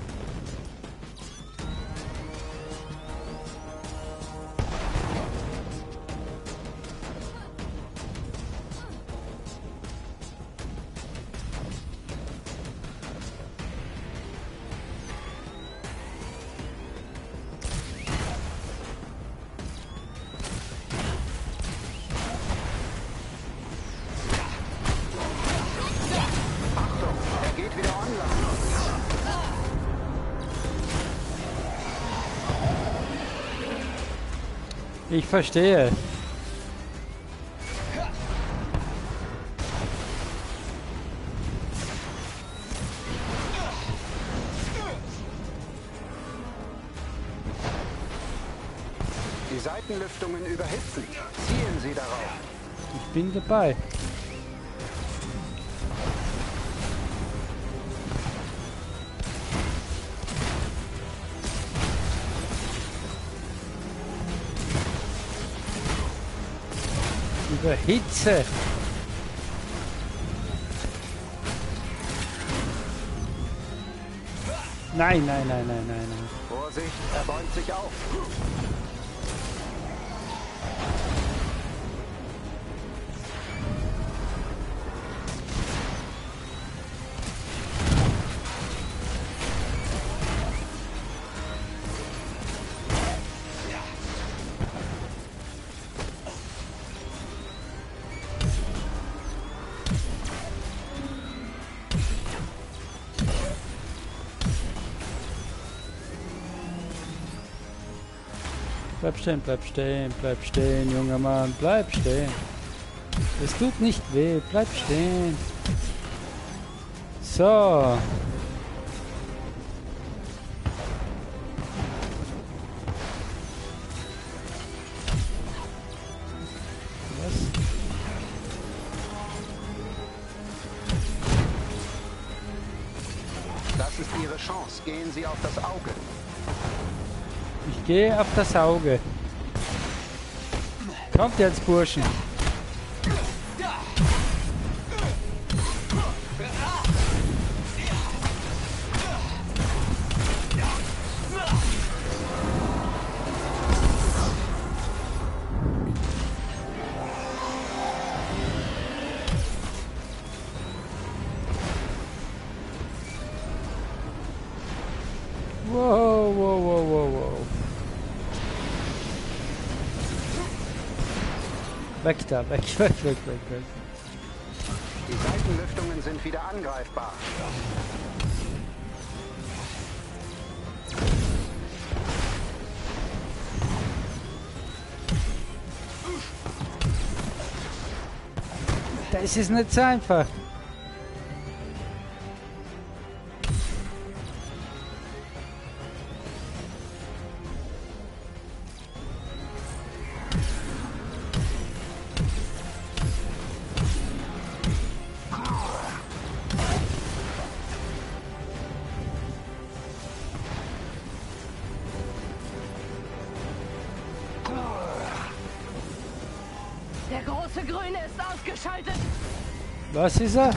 Ich verstehe. Die Seitenlüftungen überhitzen. Zielen Sie darauf. Ich bin dabei. Hitze. Nein, nein, nein, nein, nein, nein. Vorsicht, er bäumt sich auf. Bleib stehen, junger Mann, bleib stehen. Es tut nicht weh, bleib stehen. So. Was? Das ist Ihre Chance. Gehen Sie auf das Auge. Ich gehe auf das Auge. Kommt jetzt, Burschen. Wow, wow, wow, wow, wow. Weg da, weg. Die Seitenlüftungen sind wieder angreifbar. Das ist nicht so einfach. Der große Grüne ist ausgeschaltet. Was ist er?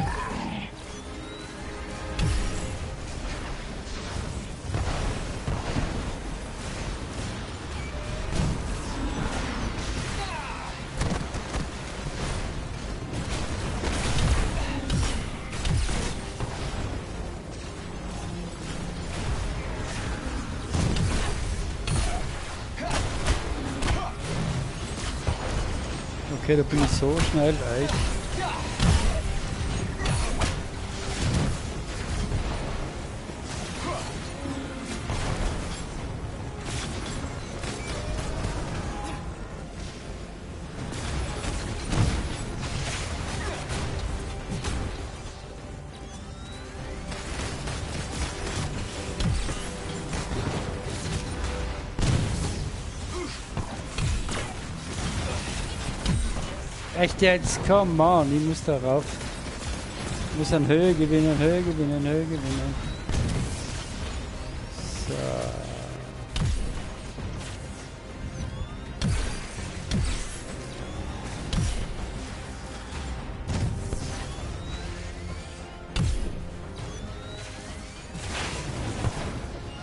Okay, da bin ich so schnell weit. Echt jetzt? Come on, ich muss da rauf. Ich muss an Höhe gewinnen, Höhe gewinnen, Höhe gewinnen. So.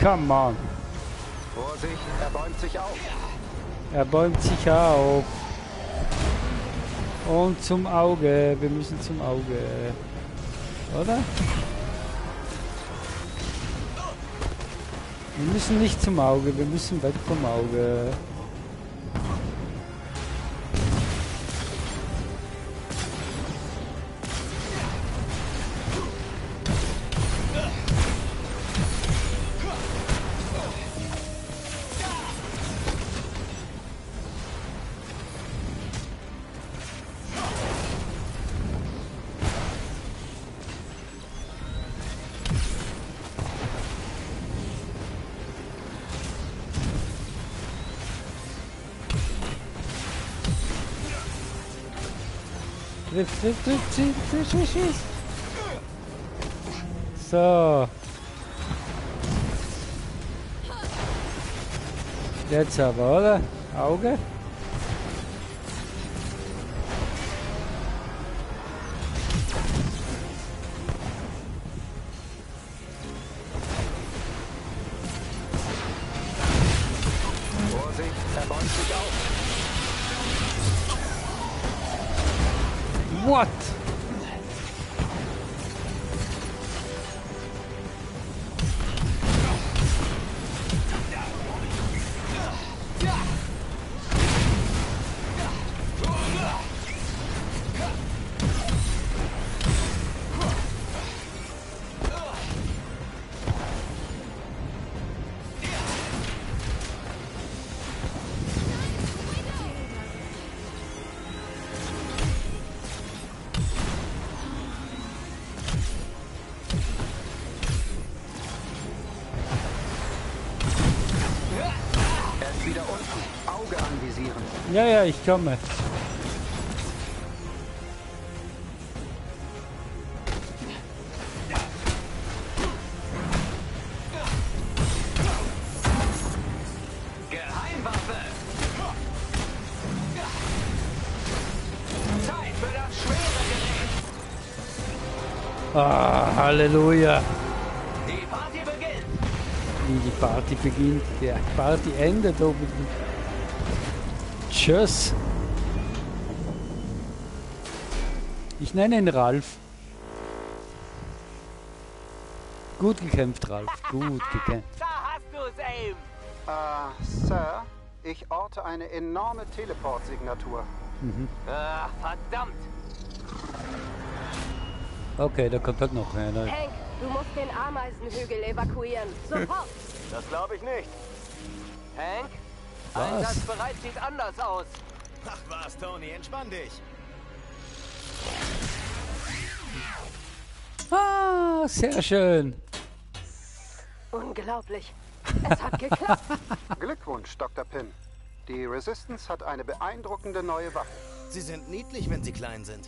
Come on. Vorsicht, er bäumt sich auf. Er bäumt sich auf. Und zum Auge. Wir müssen zum Auge. Oder? Wir müssen nicht zum Auge. Wir müssen weg vom Auge. So. Jetzt aber, oder? Auge. Vorsicht, er bäumt sich auf. What? Ja, ja, ich komme. Geheimwaffe! Zeit für das schwere Gerät! Ah, Halleluja. Die Party beginnt! Wie die Party beginnt. Ja, die Party endet oben. Tschüss. Ich nenne ihn Ralf. Gut gekämpft, Ralf. Gut gekämpft. Da hast du's, Aim! Sir, ich orte eine enorme Teleport-Signatur. Mhm. Ah, verdammt! Okay, da kommt halt noch einer. Hank, du musst den Ameisenhügel evakuieren. Sofort! Das glaube ich nicht. Hank? Was? Einsatzbereit sieht anders aus. Ach was, Tony, entspann dich. Ah, sehr schön. Unglaublich. Es hat geklappt. Glückwunsch, Dr. Pym. Die Resistance hat eine beeindruckende neue Waffe. Sie sind niedlich, wenn sie klein sind.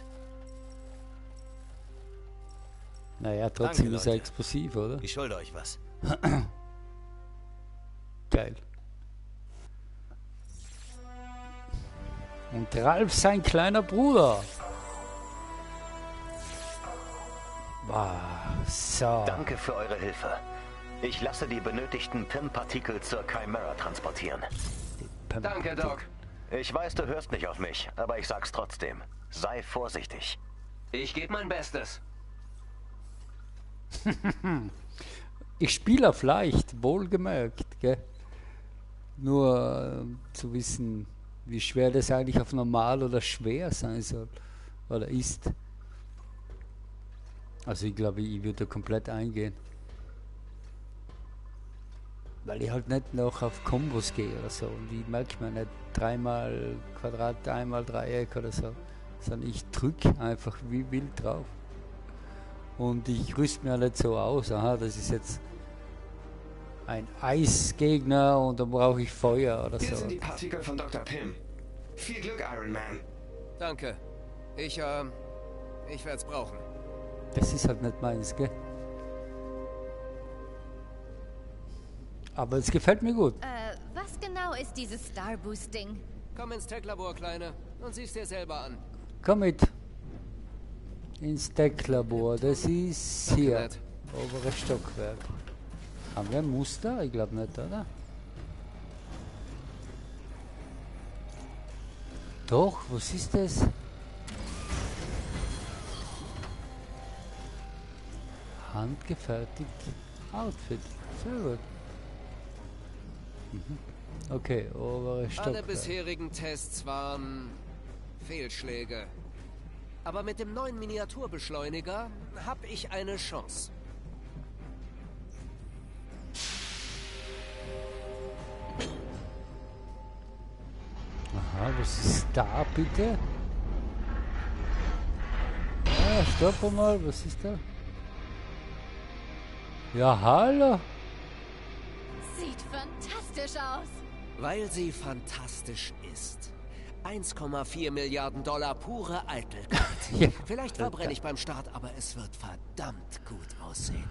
Naja, trotzdem Danke, ist er Leute. explosiv, oder? Ich schulde euch was. Geil. Und Ralf sein kleiner Bruder. Wow, so. Danke für eure Hilfe. Ich lasse die benötigten PIM-Partikel zur Chimera transportieren. Danke, Doc. Ich weiß, du hörst nicht auf mich, aber ich sag's trotzdem. Sei vorsichtig. Ich gebe mein Bestes. Ich spiele auf leicht, wohlgemerkt, gell? Nur zu wissen, wie schwer das eigentlich auf normal oder schwer sein soll oder ist. Also ich glaube, ich würde komplett eingehen. Weil ich halt nicht noch auf Kombos gehe oder so. Und ich merke mir nicht 3x Quadrat, 1x Dreieck oder so. Sondern ich drücke einfach wie wild drauf. Und ich rüste mir nicht so aus. Aha, das ist jetzt ein Eisgegner und dann brauche ich Feuer oder Hier so. sind die Partikel von Dr. Pym. Viel Glück, Iron Man. Danke. Ich werde es brauchen. Das ist halt nicht meins, gell? Aber es gefällt mir gut. Was genau ist dieses Starboost-Ding? Komm ins Tech-Labor, Kleine, und sieh's dir selber an. Komm mit. Ins Tech-Labor. Das ist hier. Nett. Oberes Stockwerk. Haben wir ein Muster? Ich glaube nicht, oder? Doch, was ist das? Handgefertigt Outfit. Sehr gut. Okay, obere Stock. Alle bisherigen Tests waren Fehlschläge. Aber mit dem neuen Miniaturbeschleuniger habe ich eine Chance. Aha, was ist da bitte? Ah, stopp mal, was ist da? Ja, hallo. Sieht fantastisch aus. Weil sie fantastisch ist. 1,4 Milliarden Dollar pure Eitelkeit. Ja. Vielleicht verbrenne ich beim Start, aber es wird verdammt gut aussehen.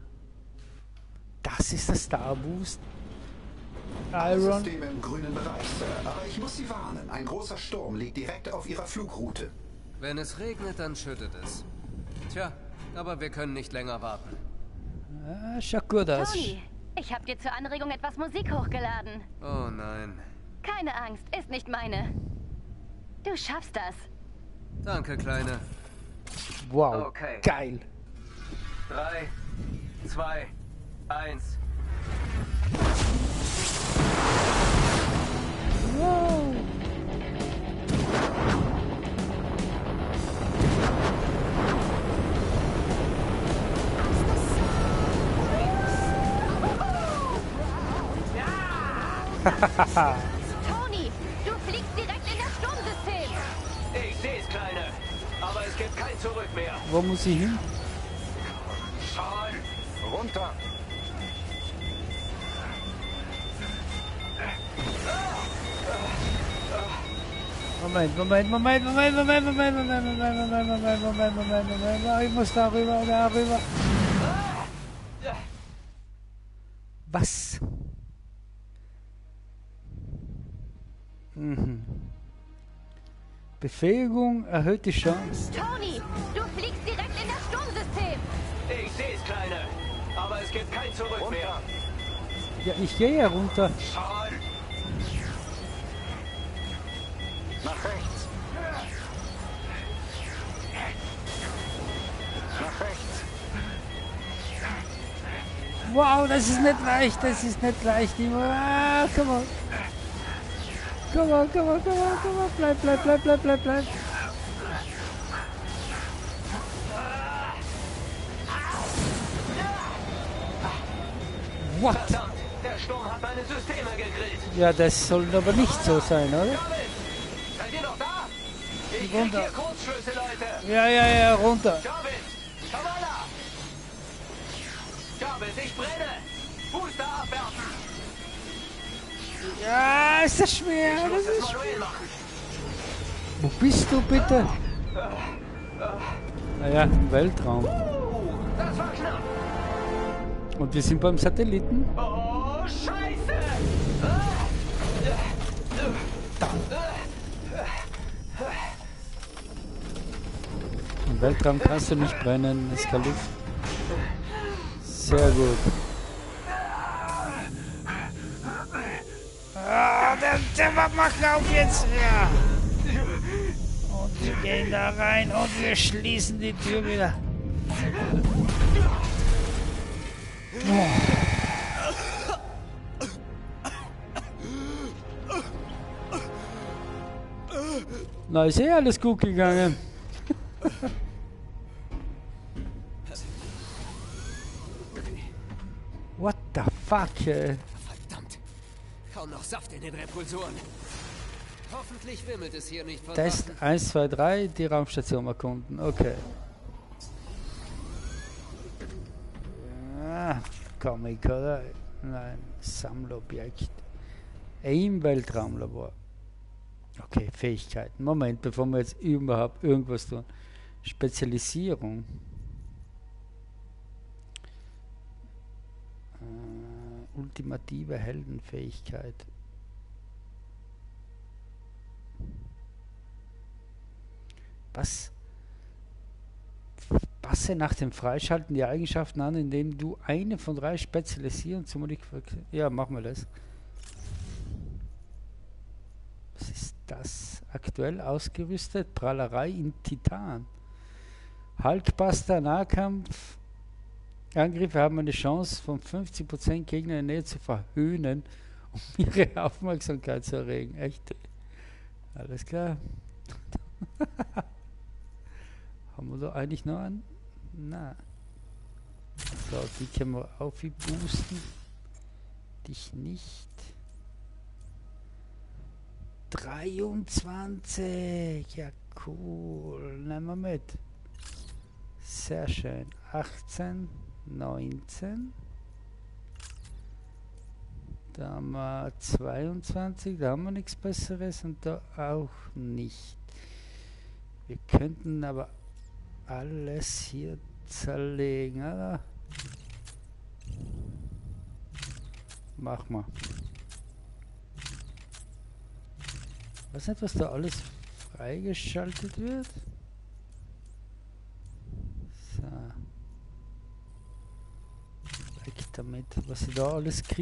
Das ist der Star Boost. Alle Iron. Systeme im grünen Bereich, Sir. Aber ich muss Sie warnen. Ein großer Sturm liegt direkt auf Ihrer Flugroute. Wenn es regnet, dann schüttet es. Tja, aber wir können nicht länger warten. Ah, schaut gut aus. Tony, ich habe dir zur Anregung etwas Musik hochgeladen. Oh nein. Keine Angst, ist nicht meine. Du schaffst das. Danke, Kleine. Wow, Okay. geil. 3, 2, 1. Wow. Tony, du fliegst direkt in das Sturmsystem. Ich seh's, Kleine. Aber es gibt kein Zurück mehr. Wo muss ich hin? Schon. Runter. Moment. Ich muss darüber. Was? Befähigung erhöht die Chance. Tony, du fliegst direkt in das Sturmsystem. Ich seh's, Kleine. Aber es gibt kein Zurück mehr. Ja, ich gehe ja runter. Schon. Nach rechts. Nach rechts. Wow, das ist nicht leicht, Ah, komm on. Bleib. What? Verdammt, der Sturm hat meine Systeme gegrillt. Ja, das soll aber nicht so sein, oder? Seid ihr noch da? Ich krieg Runter. hier Kurzschlüsse, Leute. Ja, runter. Jarvis, Kavala. Jarvis, ich brenne. Booster abwerfen. Ja, ist das schwer, Ich muss das es ist schwer. manuell machen. Wo bist du bitte? Naja, im Weltraum. Das war knapp. Und wir sind beim Satelliten. Oh, Scheiße. Im Weltraum kannst du nicht brennen, es ist keine Luft. Sehr gut. Ah, der macht auf jetzt. Ja. Und wir gehen da rein und wir schließen die Tür wieder. Na, ist eh alles gut gegangen. What the fuck, ey? Verdammt. Kaum noch Saft in den Repulsoren. Hoffentlich wimmelt es hier nicht von Test Waffen. 1, 2, 3, die Raumstation erkunden. Okay. Ah, Comic, oder? Nein, Sammelobjekt. Im Weltraumlabor. Okay, Fähigkeiten. Moment, bevor wir jetzt überhaupt irgendwas tun. Spezialisierung. Ultimative Heldenfähigkeit. Was Passe nach dem Freischalten die Eigenschaften an, indem du eine von 3 Spezialisierungen zum Modifizieren. Ja, machen wir das. Was ist das? Aktuell ausgerüstet? Prahlerei in Titan. Hulkbuster, Nahkampf. Angriffe haben eine Chance von 50% Gegner in der Nähe zu verhöhnen, um ihre Aufmerksamkeit zu erregen. Echt? Alles klar. Haben wir da eigentlich noch einen? Na. So, die können wir auf wie boosten. Dich nicht. 23. Ja, cool. Nehmen wir mit. Sehr schön. 18, 19. Da haben wir 22. Da haben wir nichts Besseres und da auch nicht. Wir könnten aber alles hier zerlegen, oder? Mach mal. Weiß nicht, was da alles freigeschaltet wird. So. Weg damit, was ich da alles krieg.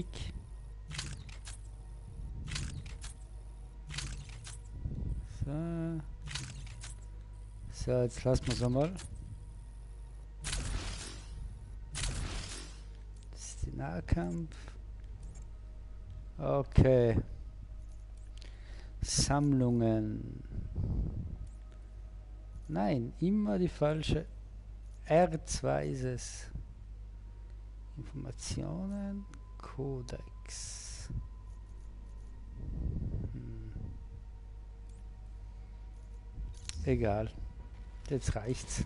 So. So, jetzt lassen wir es einmal. Das ist der Nahkampf. Okay. Sammlungen. Nein, immer die falsche. R2 ist es. Informationen. Codex. Egal. Jetzt reicht's.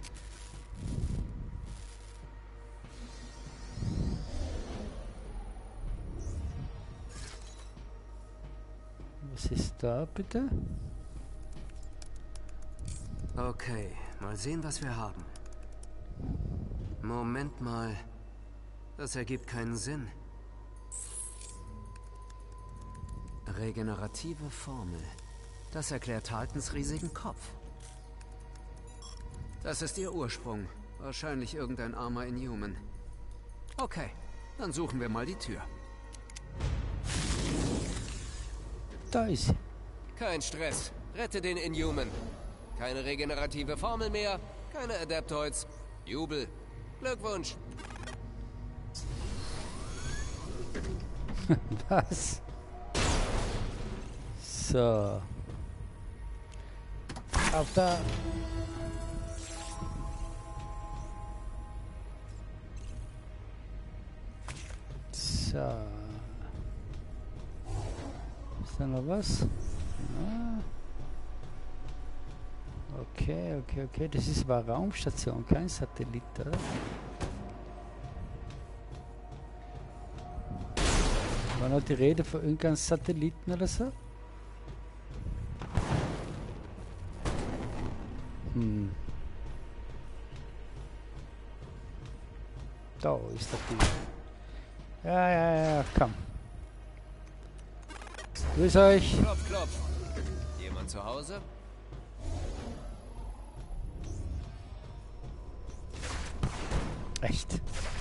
Was ist da bitte? Okay, mal sehen, was wir haben. Moment mal. Das ergibt keinen Sinn. Regenerative Formel. Das erklärt Taltons riesigen Kopf. Das ist ihr Ursprung. Wahrscheinlich irgendein armer Inhuman. Okay, dann suchen wir mal die Tür. Da ist sie. Kein Stress. Rette den Inhuman. Keine regenerative Formel mehr. Keine Adaptoids. Jubel. Glückwunsch. Was? So. Auf da. So. Ist da noch was? Ja. Okay. Das ist eine Raumstation, kein Satellit, oder? War noch die Rede von irgendeinem Satelliten oder so? Da ist der Typ. Ja, komm. Grüß euch. Klopf, klopf. Jemand zu Hause? Echt?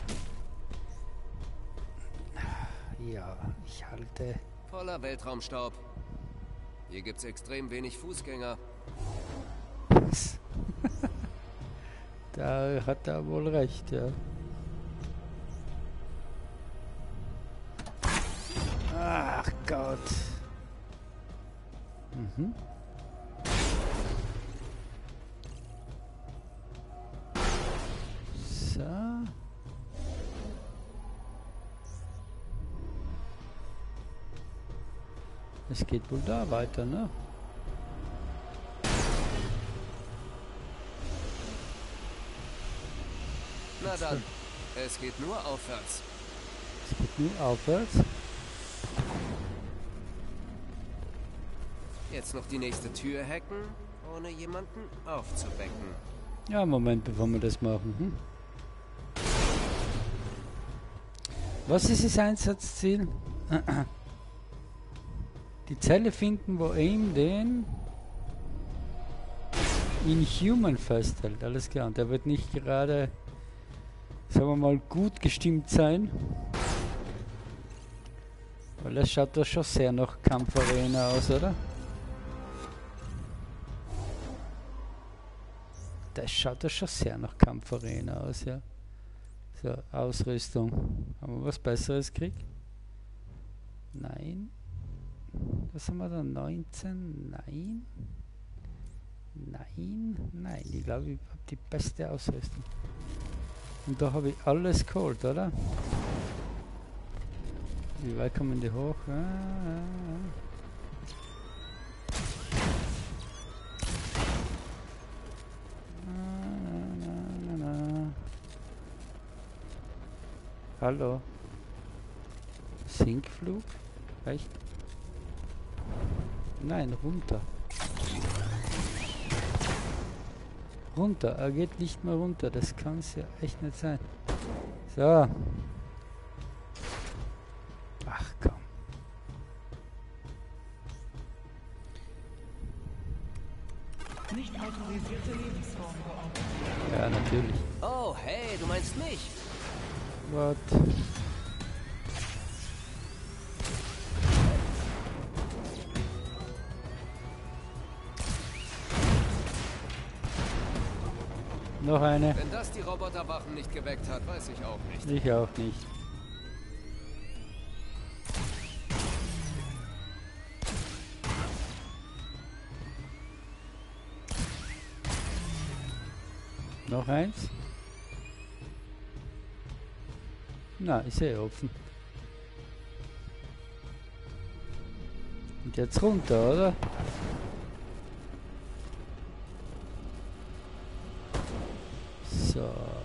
Ja, ich halte. Voller Weltraumstaub. Hier gibt's extrem wenig Fußgänger. Was? Da hat er wohl recht, ja. Ach Gott. So. Es geht wohl da weiter, ne? Na dann, es geht nur aufwärts. Es geht nur aufwärts. Jetzt noch die nächste Tür hacken, ohne jemanden aufzuwecken. Ja, Moment, bevor wir das machen. Was ist das Einsatzziel? Die Zelle finden, wo AIM den Inhuman festhält. Alles klar. Und der wird nicht gerade, sagen wir mal, gut gestimmt sein. Weil das schaut doch schon sehr nach Kampfarena aus, oder? Das schaut doch schon sehr nach Kampfarena aus, ja. So, Ausrüstung. Haben wir was Besseres gekriegt? Nein. Was haben wir da? 19? Nein. Nein. Nein. Ich glaube, ich habe die beste Ausrüstung. Und da habe ich alles geholt, oder? Wie weit kommen die hoch? Hallo. Sinkflug? Echt? Nein, runter. Runter. Er geht nicht mehr runter. Das kann es ja echt nicht sein. So. Ach komm. Nicht autorisierte Lebensform geordnet. Ja, natürlich. Oh, hey, du meinst mich? What? Noch eine. Wenn das die Roboterwachen nicht geweckt hat, weiß ich auch nicht. Ich auch nicht. Noch eins? Na, ist ja offen. Und jetzt runter, oder? So.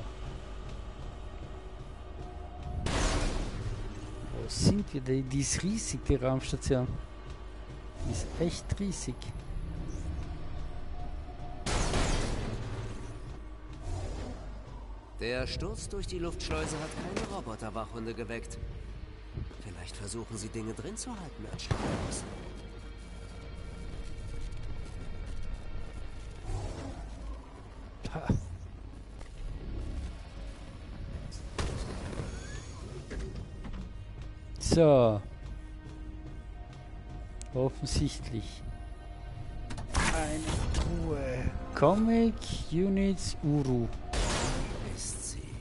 Wo sind wir denn? Die ist riesig, die Raumstation. Die ist echt riesig. Der Sturz durch die Luftschleuse hat keine Roboterwachhunde geweckt. Vielleicht versuchen sie Dinge drin zu halten, anstatt draußen. So. Offensichtlich. Eine Truhe. Comic Units Uru. Ist sie.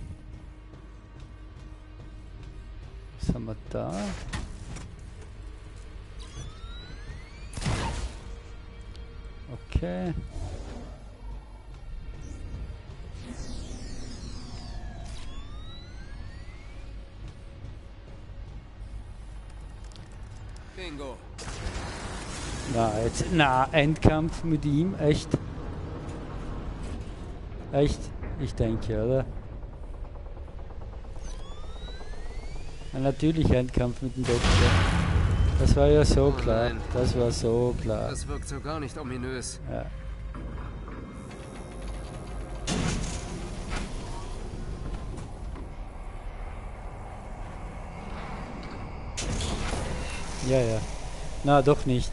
Was haben wir da? Okay. Bingo. Na, jetzt, na, Endkampf mit ihm, echt? Echt? Ich denke, oder? Na, natürlich Endkampf mit dem Doktor. Das war ja so klar. Nein. Das war so klar. Das wirkt so gar nicht ominös. Ja. Ja, ja. Na, doch nicht.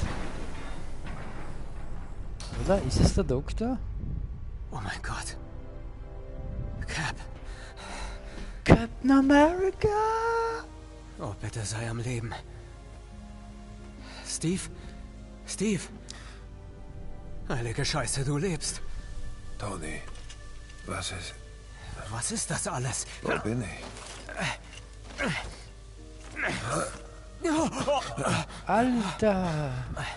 Oder? Ist es der Doktor? Oh mein Gott. Cap. Captain America! Oh, bitte sei am Leben. Steve? Steve? Heilige Scheiße, du lebst. Tony, was ist... Was ist das alles? Wo bin ich? Alter!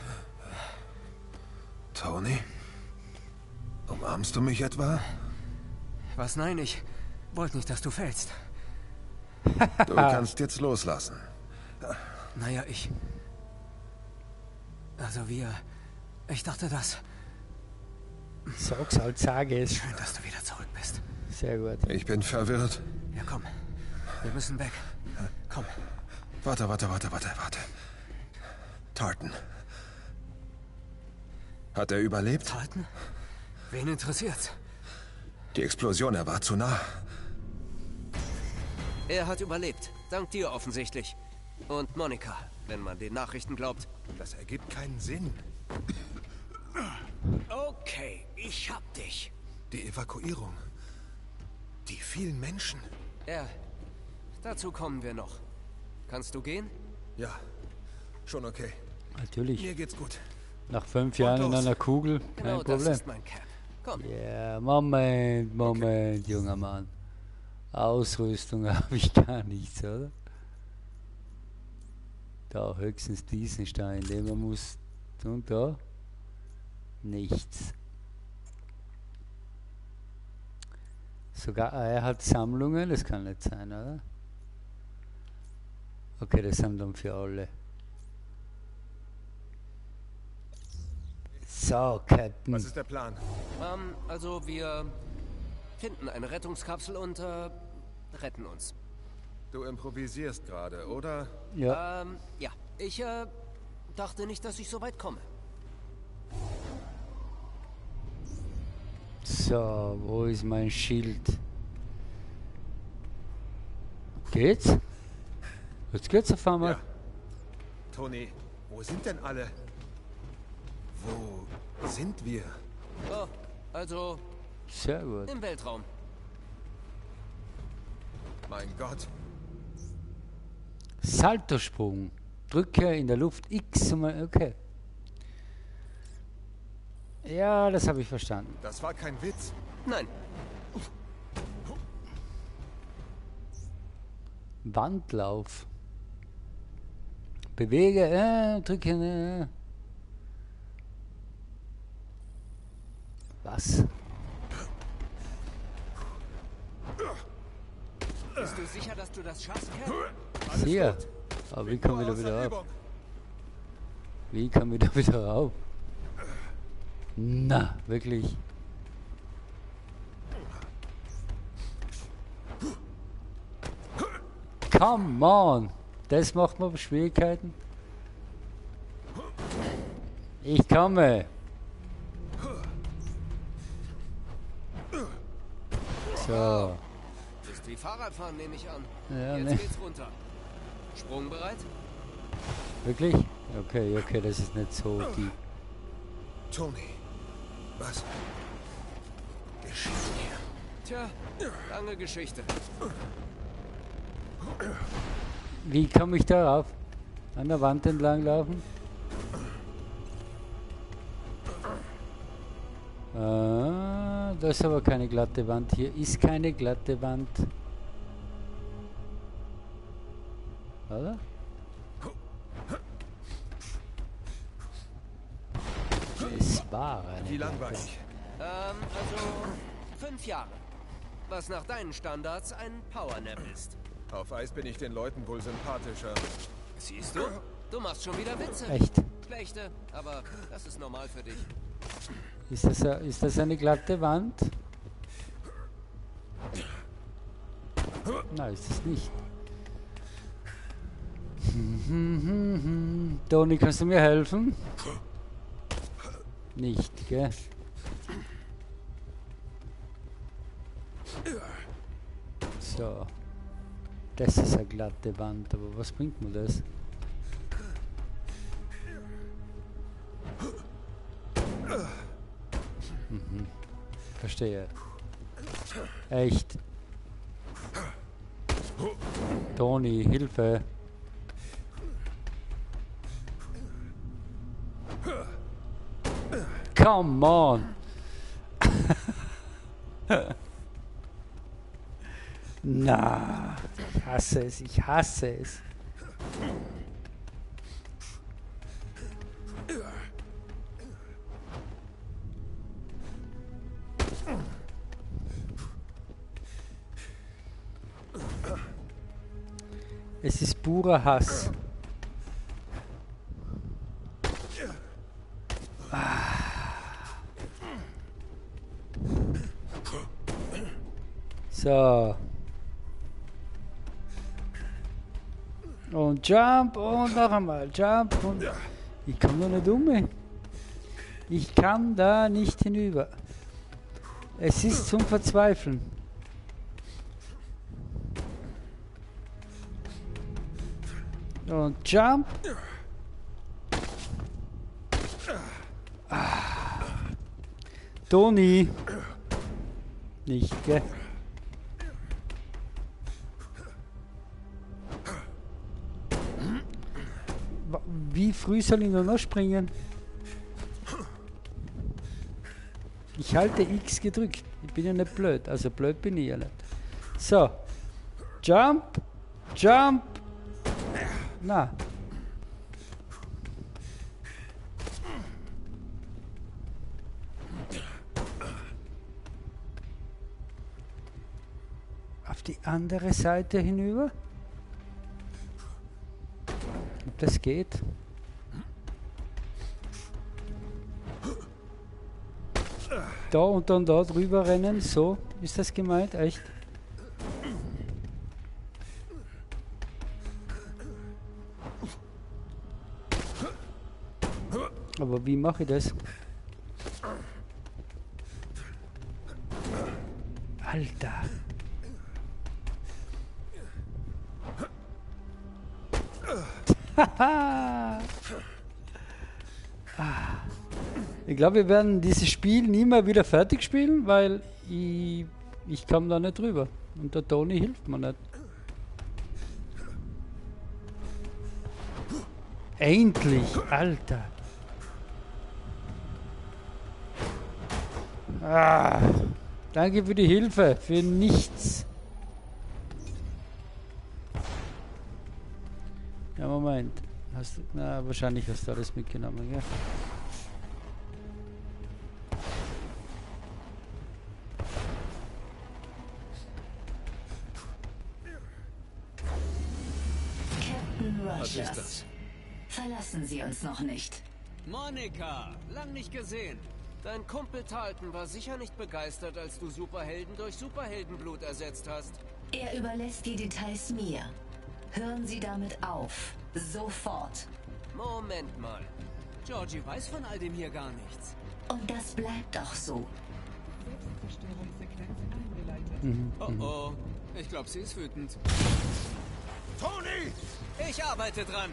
Tony? Umarmst du mich etwa? Was? Nein, ich wollte nicht, dass du fällst. Du kannst jetzt loslassen. Naja, Also ich dachte das. Sag's halt, sage es. Schön, dass du wieder zurück bist. Sehr gut. Ich bin verwirrt. Ja, komm. Wir müssen weg. Komm. Warte. Tartan. Hat er überlebt? Tartan? Wen interessiert's? Die Explosion, er war zu nah. Er hat überlebt. Dank dir offensichtlich. Und Monica, wenn man den Nachrichten glaubt. Das ergibt keinen Sinn. Okay. Okay, ich hab dich. Die Evakuierung. Die vielen Menschen. Ja, dazu kommen wir noch. Kannst du gehen? Ja, schon okay. Natürlich. Mir geht's gut. Nach 5 Jahren in einer Kugel, kein Genau, das Problem. ist mein Cap. Komm. Ja, Moment, okay. Junger Mann. Ausrüstung habe ich gar nichts, oder? Da höchstens diesen Stein, den man muss. Und da? Nichts. Sogar er hat Sammlungen, das kann nicht sein, oder? Okay, das sind dann für alle. So, Captain. Was ist der Plan? Also wir finden eine Rettungskapsel und retten uns. Du improvisierst gerade, oder? Ja. Ja. Ich dachte nicht, dass ich so weit komme. So, wo ist mein Schild? Geht's? Jetzt geht's auf einmal. Ja. Tony, wo sind denn alle? Wo sind wir? Oh, also sehr gut. Im Weltraum. Mein Gott. Saltosprung. Drücke in der Luft X. Okay. Ja, das habe ich verstanden. Das war kein Witz. Nein. Wandlauf. Bewege, drücke. Was? Bist du sicher, dass du das schaffst, Cap? Sicher. Aber wie kommen wir da wieder rauf? Wie kommen wir da wieder rauf? Na, wirklich. Come on! Das macht mir Schwierigkeiten. Ich komme. So. Ist wie Fahrradfahren, nehme ich an. Ja, Jetzt ne. geht's runter. Sprungbereit? Wirklich? Okay, okay, das ist nicht so die. Tony, was geschieht hier? Tja, lange Geschichte. Wie komme ich da rauf? An der Wand entlang laufen? Ah, das ist aber keine glatte Wand. Hier ist keine glatte Wand. Oder? Es war eine Wie langweilig. Also 5 Jahre. Was nach deinen Standards ein Powernap ist. Auf Eis bin ich den Leuten wohl sympathischer. Siehst du? Du machst schon wieder Witze. Echt? Schlechte, aber das ist normal für dich. Ist das eine glatte Wand? Nein, ist es nicht. Toni, kannst du mir helfen? Nicht, gell? So. Das ist eine glatte Wand, aber was bringt mir das? Mhm. Verstehe. Echt. Toni, Hilfe. Come on. Na, ich hasse es, ich hasse es. Es ist purer Hass. So. Und Jump und noch einmal Jump und ich komme nur nicht um. Ich kann da nicht hinüber. Es ist zum Verzweifeln. Und Jump. Toni. Nicht, gell? Wie früh soll ich noch springen? Ich halte X gedrückt. Ich bin ja nicht blöd. Also blöd bin ich ja nicht. So. Jump. Jump. Na. Auf die andere Seite hinüber. Ob das geht? Da und dann da drüber rennen, so ist das gemeint, echt? Aber wie mache ich das? Alter! Haha! Ich glaube, wir werden dieses Spiel nie mehr wieder fertig spielen, weil ich komme da nicht drüber. Und der Toni hilft mir nicht. Endlich, Alter. Danke für die Hilfe, für nichts. Ja, Moment. Wahrscheinlich hast du alles mitgenommen, ja? Was ist das? Verlassen Sie uns noch nicht. Monika, lang nicht gesehen. Dein Kumpel Talton war sicher nicht begeistert, als du Superhelden durch Superheldenblut ersetzt hast. Er überlässt die Details mir. Hören Sie damit auf. Sofort. Moment mal. Georgie weiß von all dem hier gar nichts. Und das bleibt auch so. Oh oh. Ich glaube, sie ist wütend. Toni! Ich arbeite dran.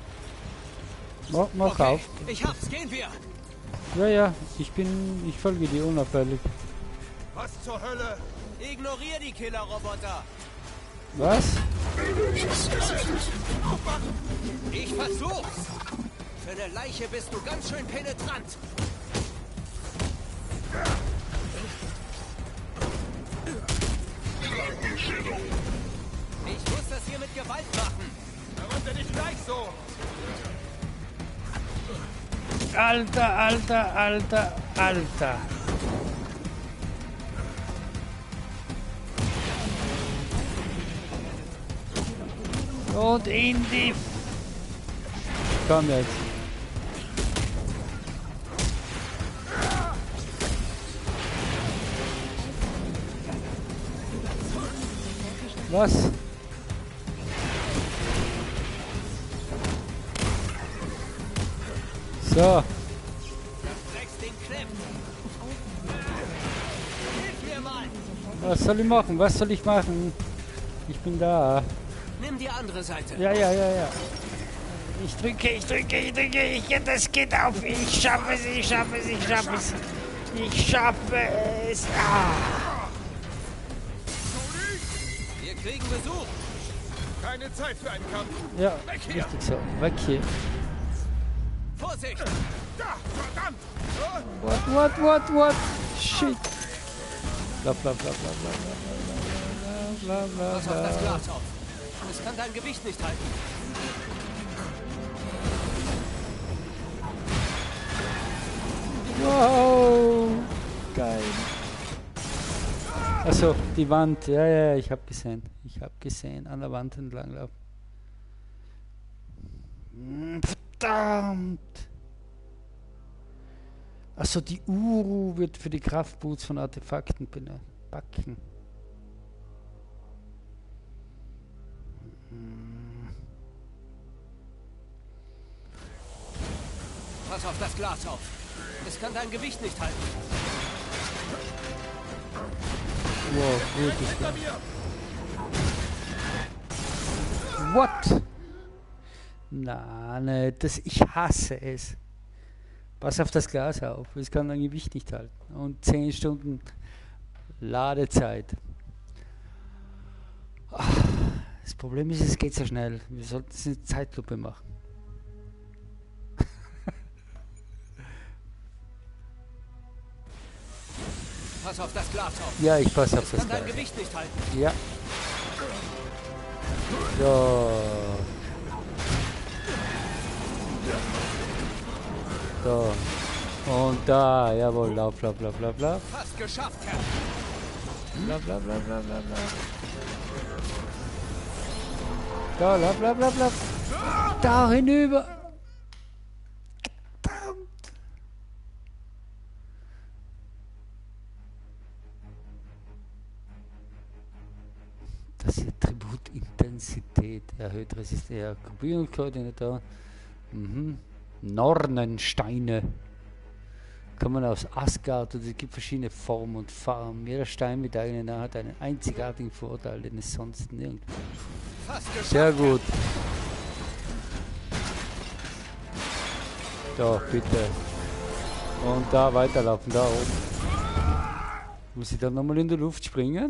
Mach auf. Ich hab's, gehen wir. Ja, ich folge dir unauffällig. Was zur Hölle? Ignorier die Killerroboter. Was? Ich versuch's. Für eine Leiche bist du ganz schön penetrant. Ich muss das hier mit Gewalt machen. Warum denn nicht gleich so? Alter. Und in die... Komm jetzt. Was? So. Was soll ich machen? Was soll ich machen? Ich bin da. Nimm die andere Seite. Ja. Ich drücke. Das geht auf. Ich schaffe es. Ich schaffe es. Wir kriegen Besuch. Keine Zeit für einen Kampf. Ja, weg hier. richtig so. Weg hier. Vorsicht! Da, verdammt! What? Shit. Bla. Pass auf das Glas auf. Es kann dein Gewicht nicht halten. Wow. Geil. Achso, die Wand. Ja, ich habe gesehen. An der Wand entlang laufen. Verdammt. Achso, die Uru wird für die Kraftboots von Artefakten backen. Pass auf das Glas auf. Es kann dein Gewicht nicht halten. Wow, gut. What? Na, ne, ich hasse es. Pass auf das Glas auf, es kann dein Gewicht nicht halten. Und 10 Stunden Ladezeit. Das Problem ist, es geht so schnell. Wir sollten es eine Zeitlupe machen. Pass auf das Glas auf. Ja, ich passe auf das Glas. Kann dein Glas. Gewicht nicht halten. Ja. So. So. Und da, jawohl, lauf. Fast geschafft, Kerl. Bla. Da, bla. Da hinüber. Verdammt. Das Attribut Intensität erhöht Resistenz. Gruppierungskoordinator. Nornensteine. Kann man aus Asgard, oder es gibt verschiedene Formen und Farben. Jeder Stein mit eigener Nahe hat einen einzigartigen Vorteil, den es sonst nirgendwo. Sehr gut. Doch, bitte. Und da weiterlaufen, da oben. Muss ich dann nochmal in die Luft springen?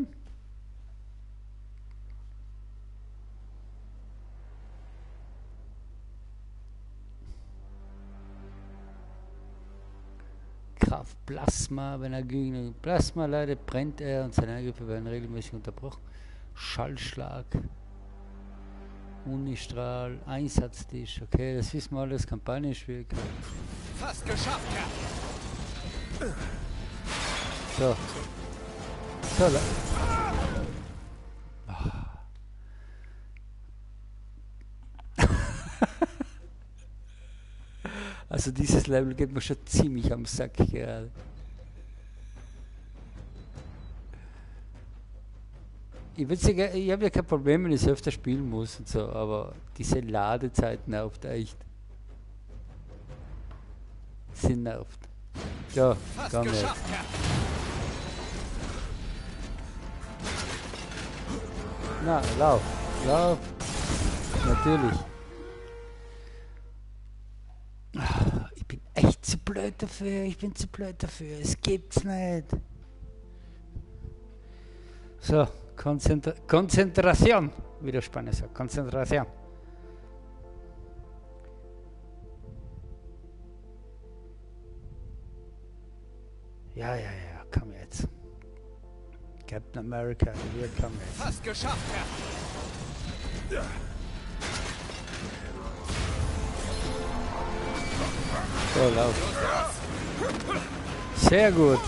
Kraft Plasma, wenn er gegen Plasma leidet, brennt er und seine Angriffe werden regelmäßig unterbrochen. Schallschlag, Unistrahl, Einsatztisch, okay, das wissen wir alles, Kampagnenschwierigkeit. Fast geschafft, Herr. So. Also dieses Level geht mir schon ziemlich am Sack gerade. Ich habe ja kein Problem, wenn ich es öfter spielen muss und so, aber diese Ladezeiten nervt echt. Sie nervt. So, komm jetzt. Na, lauf. Natürlich. Ich bin echt zu blöd dafür, es gibt's nicht. So, Konzentration, wie der Spanier sagt, Konzentration. Ja, komm jetzt. Captain America, wir kommen jetzt. Fast geschafft, Herr. So, lauf. Sehr gut.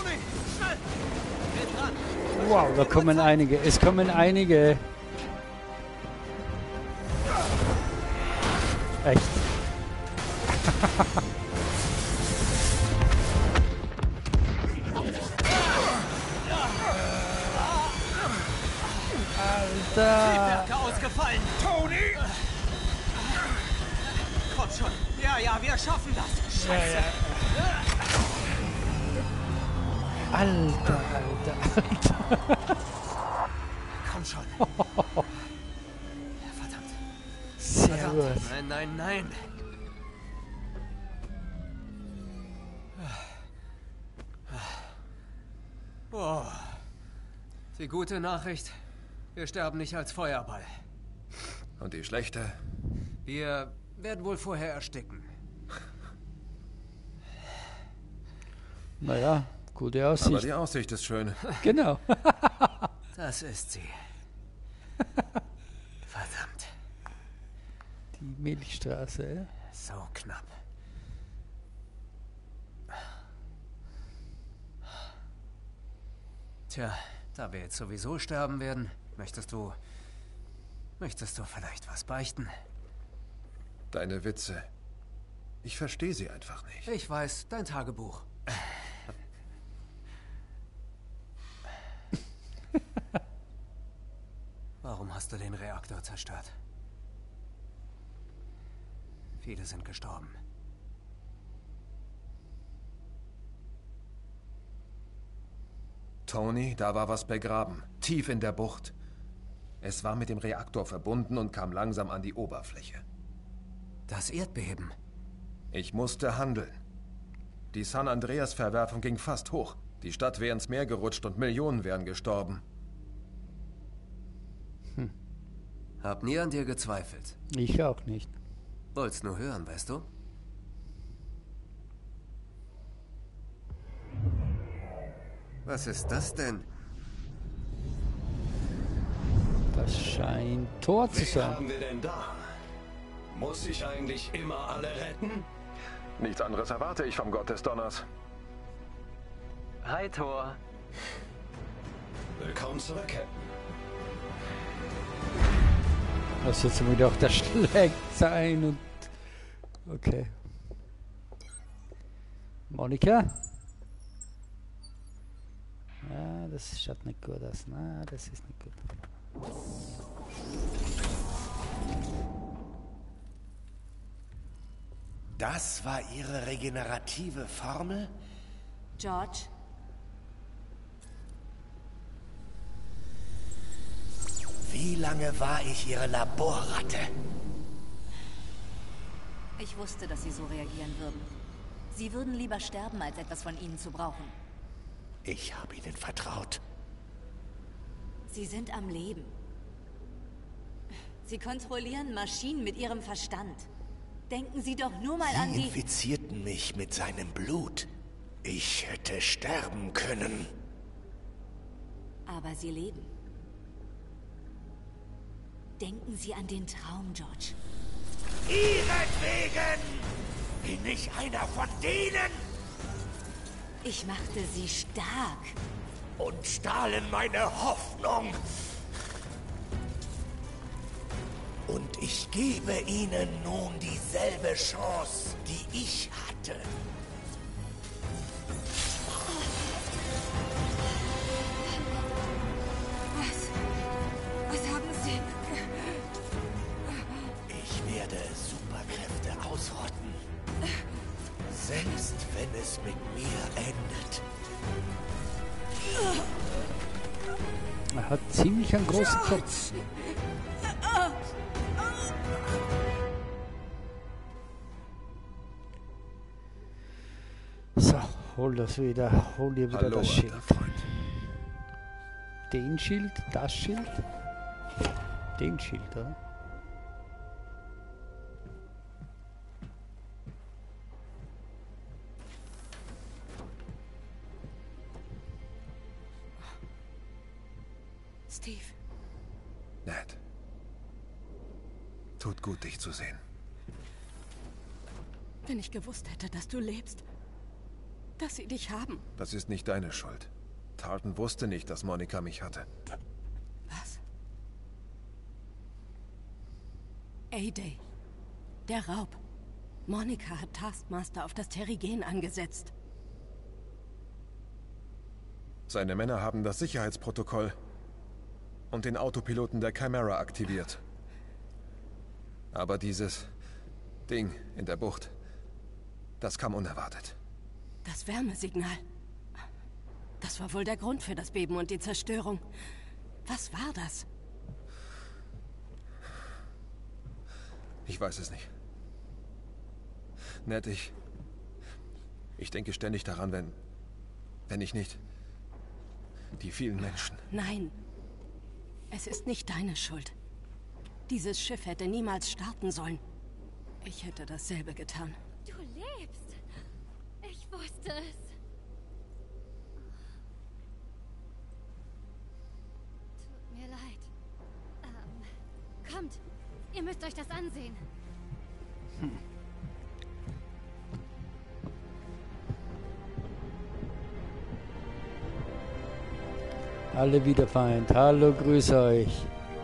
Wow, da kommen einige. Es kommen einige. Echt. Alter. Ausgefallen. Tony! Komm schon. Ja, wir schaffen das. Scheiße. Ja. Alter. Komm schon. Verdammt. Sehr gut. Nein. Oh. Die gute Nachricht, wir sterben nicht als Feuerball. Und die schlechte? Wir werden wohl vorher ersticken. Naja, gute Aussicht. Aber die Aussicht ist schön. Genau. Das ist sie. Verdammt. Die Milchstraße, ja? So knapp. Tja, da wir jetzt sowieso sterben werden, möchtest du vielleicht was beichten? Deine Witze. Ich verstehe sie einfach nicht. Ich weiß, dein Tagebuch. Warum hast du den Reaktor zerstört? Viele sind gestorben. Tony, da war was begraben. Tief in der Bucht. Es war mit dem Reaktor verbunden und kam langsam an die Oberfläche. Das Erdbeben. Ich musste handeln. Die San Andreas-Verwerfung ging fast hoch. Die Stadt wäre ins Meer gerutscht und Millionen wären gestorben. Hab nie an dir gezweifelt. Ich auch nicht. Wollt's nur hören, weißt du? Was ist das denn? Das scheint Tor zu Wen sein. haben wir denn da? Muss ich eigentlich immer alle retten? Nichts anderes erwarte ich vom Gott des Donners. Hi, Thor. Willkommen zurück, Captain. Das wird mir doch der Schlecht sein und... Okay. Monika? Ja, das schaut nicht gut aus. Na, das ist nicht gut. Das war Ihre regenerative Formel? George? Wie lange war ich Ihre Laborratte? Ich wusste, dass Sie so reagieren würden. Sie würden lieber sterben, als etwas von Ihnen zu brauchen. Ich habe Ihnen vertraut. Sie sind am Leben. Sie kontrollieren Maschinen mit Ihrem Verstand. Denken Sie doch nur mal an Sie die... infizierten mich mit seinem Blut. Ich hätte sterben können. Aber Sie leben. Denken Sie an den Traum, George. Ihretwegen bin ich einer von denen Ich machte Sie stark. und stahlen meine Hoffnung. Und ich gebe Ihnen nun dieselbe Chance, die ich hatte. Was haben Sie? Ich werde Superkräfte ausrotten. Selbst wenn es mit mir endet. Er hat ziemlich einen großen Kopf. So, hol das wieder. Hol dir wieder Hallo, das Schild. alter Freund. Den Schild, das Schild. Den Schild, oder? Steve. Ned. Tut gut, dich zu sehen. Wenn ich gewusst hätte, dass du lebst, dass sie dich haben. Das ist nicht deine Schuld. Tarleton wusste nicht, dass Monica mich hatte. Was? A-Day. Der Raub. Monica hat Taskmaster auf das Terrigen angesetzt. Seine Männer haben das Sicherheitsprotokoll und den Autopiloten der Chimera aktiviert. Aber dieses Ding in der Bucht, das kam unerwartet. Das Wärmesignal. Das war wohl der Grund für das Beben und die Zerstörung. Was war das? Ich weiß es nicht. Ned, ich denke ständig daran, wenn ich nicht... Die vielen Menschen. Nein. Es ist nicht deine Schuld. Dieses Schiff hätte niemals starten sollen. Ich hätte dasselbe getan. Du lebst. Ich wusste es. Tut mir leid. Kommt. Ihr müsst euch das ansehen. Alle wieder Feind. Hallo, grüß euch.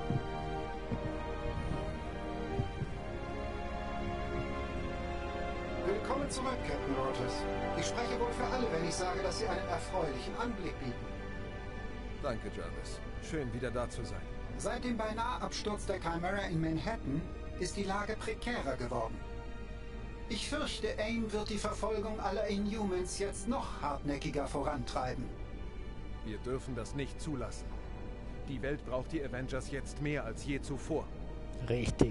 Willkommen zurück, Captain Rogers. Ich spreche wohl für alle, wenn ich sage, dass Sie einen erfreulichen Anblick bieten. Danke, Jarvis. Schön, wieder da zu sein. Seit dem beinahe Absturz der Chimera in Manhattan ist die Lage prekärer geworden. Ich fürchte, AIM wird die Verfolgung aller Inhumans jetzt noch hartnäckiger vorantreiben. Wir dürfen das nicht zulassen. Die Welt braucht die Avengers jetzt mehr als je zuvor. Richtig.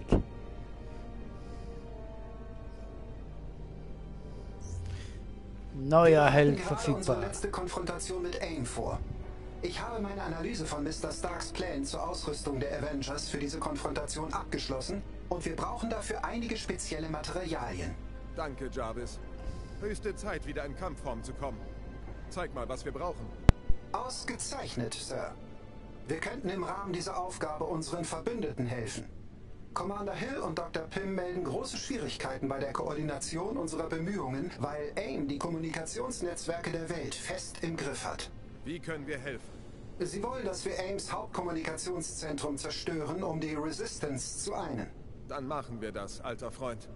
Neuer Held Unsere verfügbar. letzte Konfrontation mit AIM vor. Ich habe meine Analyse von Mr. Starks Plänen zur Ausrüstung der Avengers für diese Konfrontation abgeschlossen und wir brauchen dafür einige spezielle Materialien. Danke, Jarvis. Höchste Zeit, wieder in Kampfform zu kommen. Zeig mal, was wir brauchen. Ausgezeichnet, Sir. Wir könnten im Rahmen dieser Aufgabe unseren Verbündeten helfen. Commander Hill und Dr. Pym melden große Schwierigkeiten bei der Koordination unserer Bemühungen, weil AIM die Kommunikationsnetzwerke der Welt fest im Griff hat. Wie können wir helfen? Sie wollen, dass wir AIMs Hauptkommunikationszentrum zerstören, um die Resistance zu einen. Dann machen wir das, alter Freund.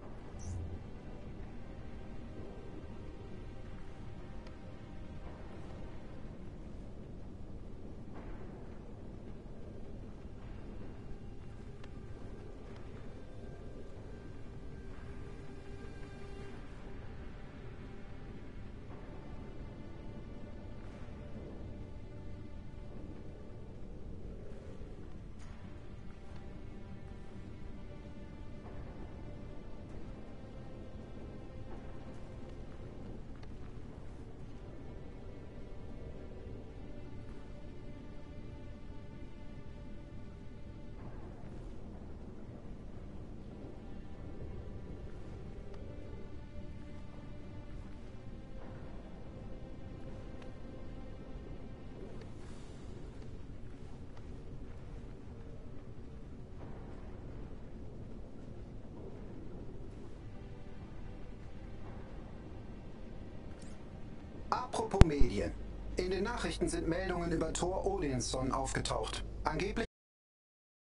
Apropos Medien. In den Nachrichten sind Meldungen über Thor Odinson aufgetaucht. Angeblich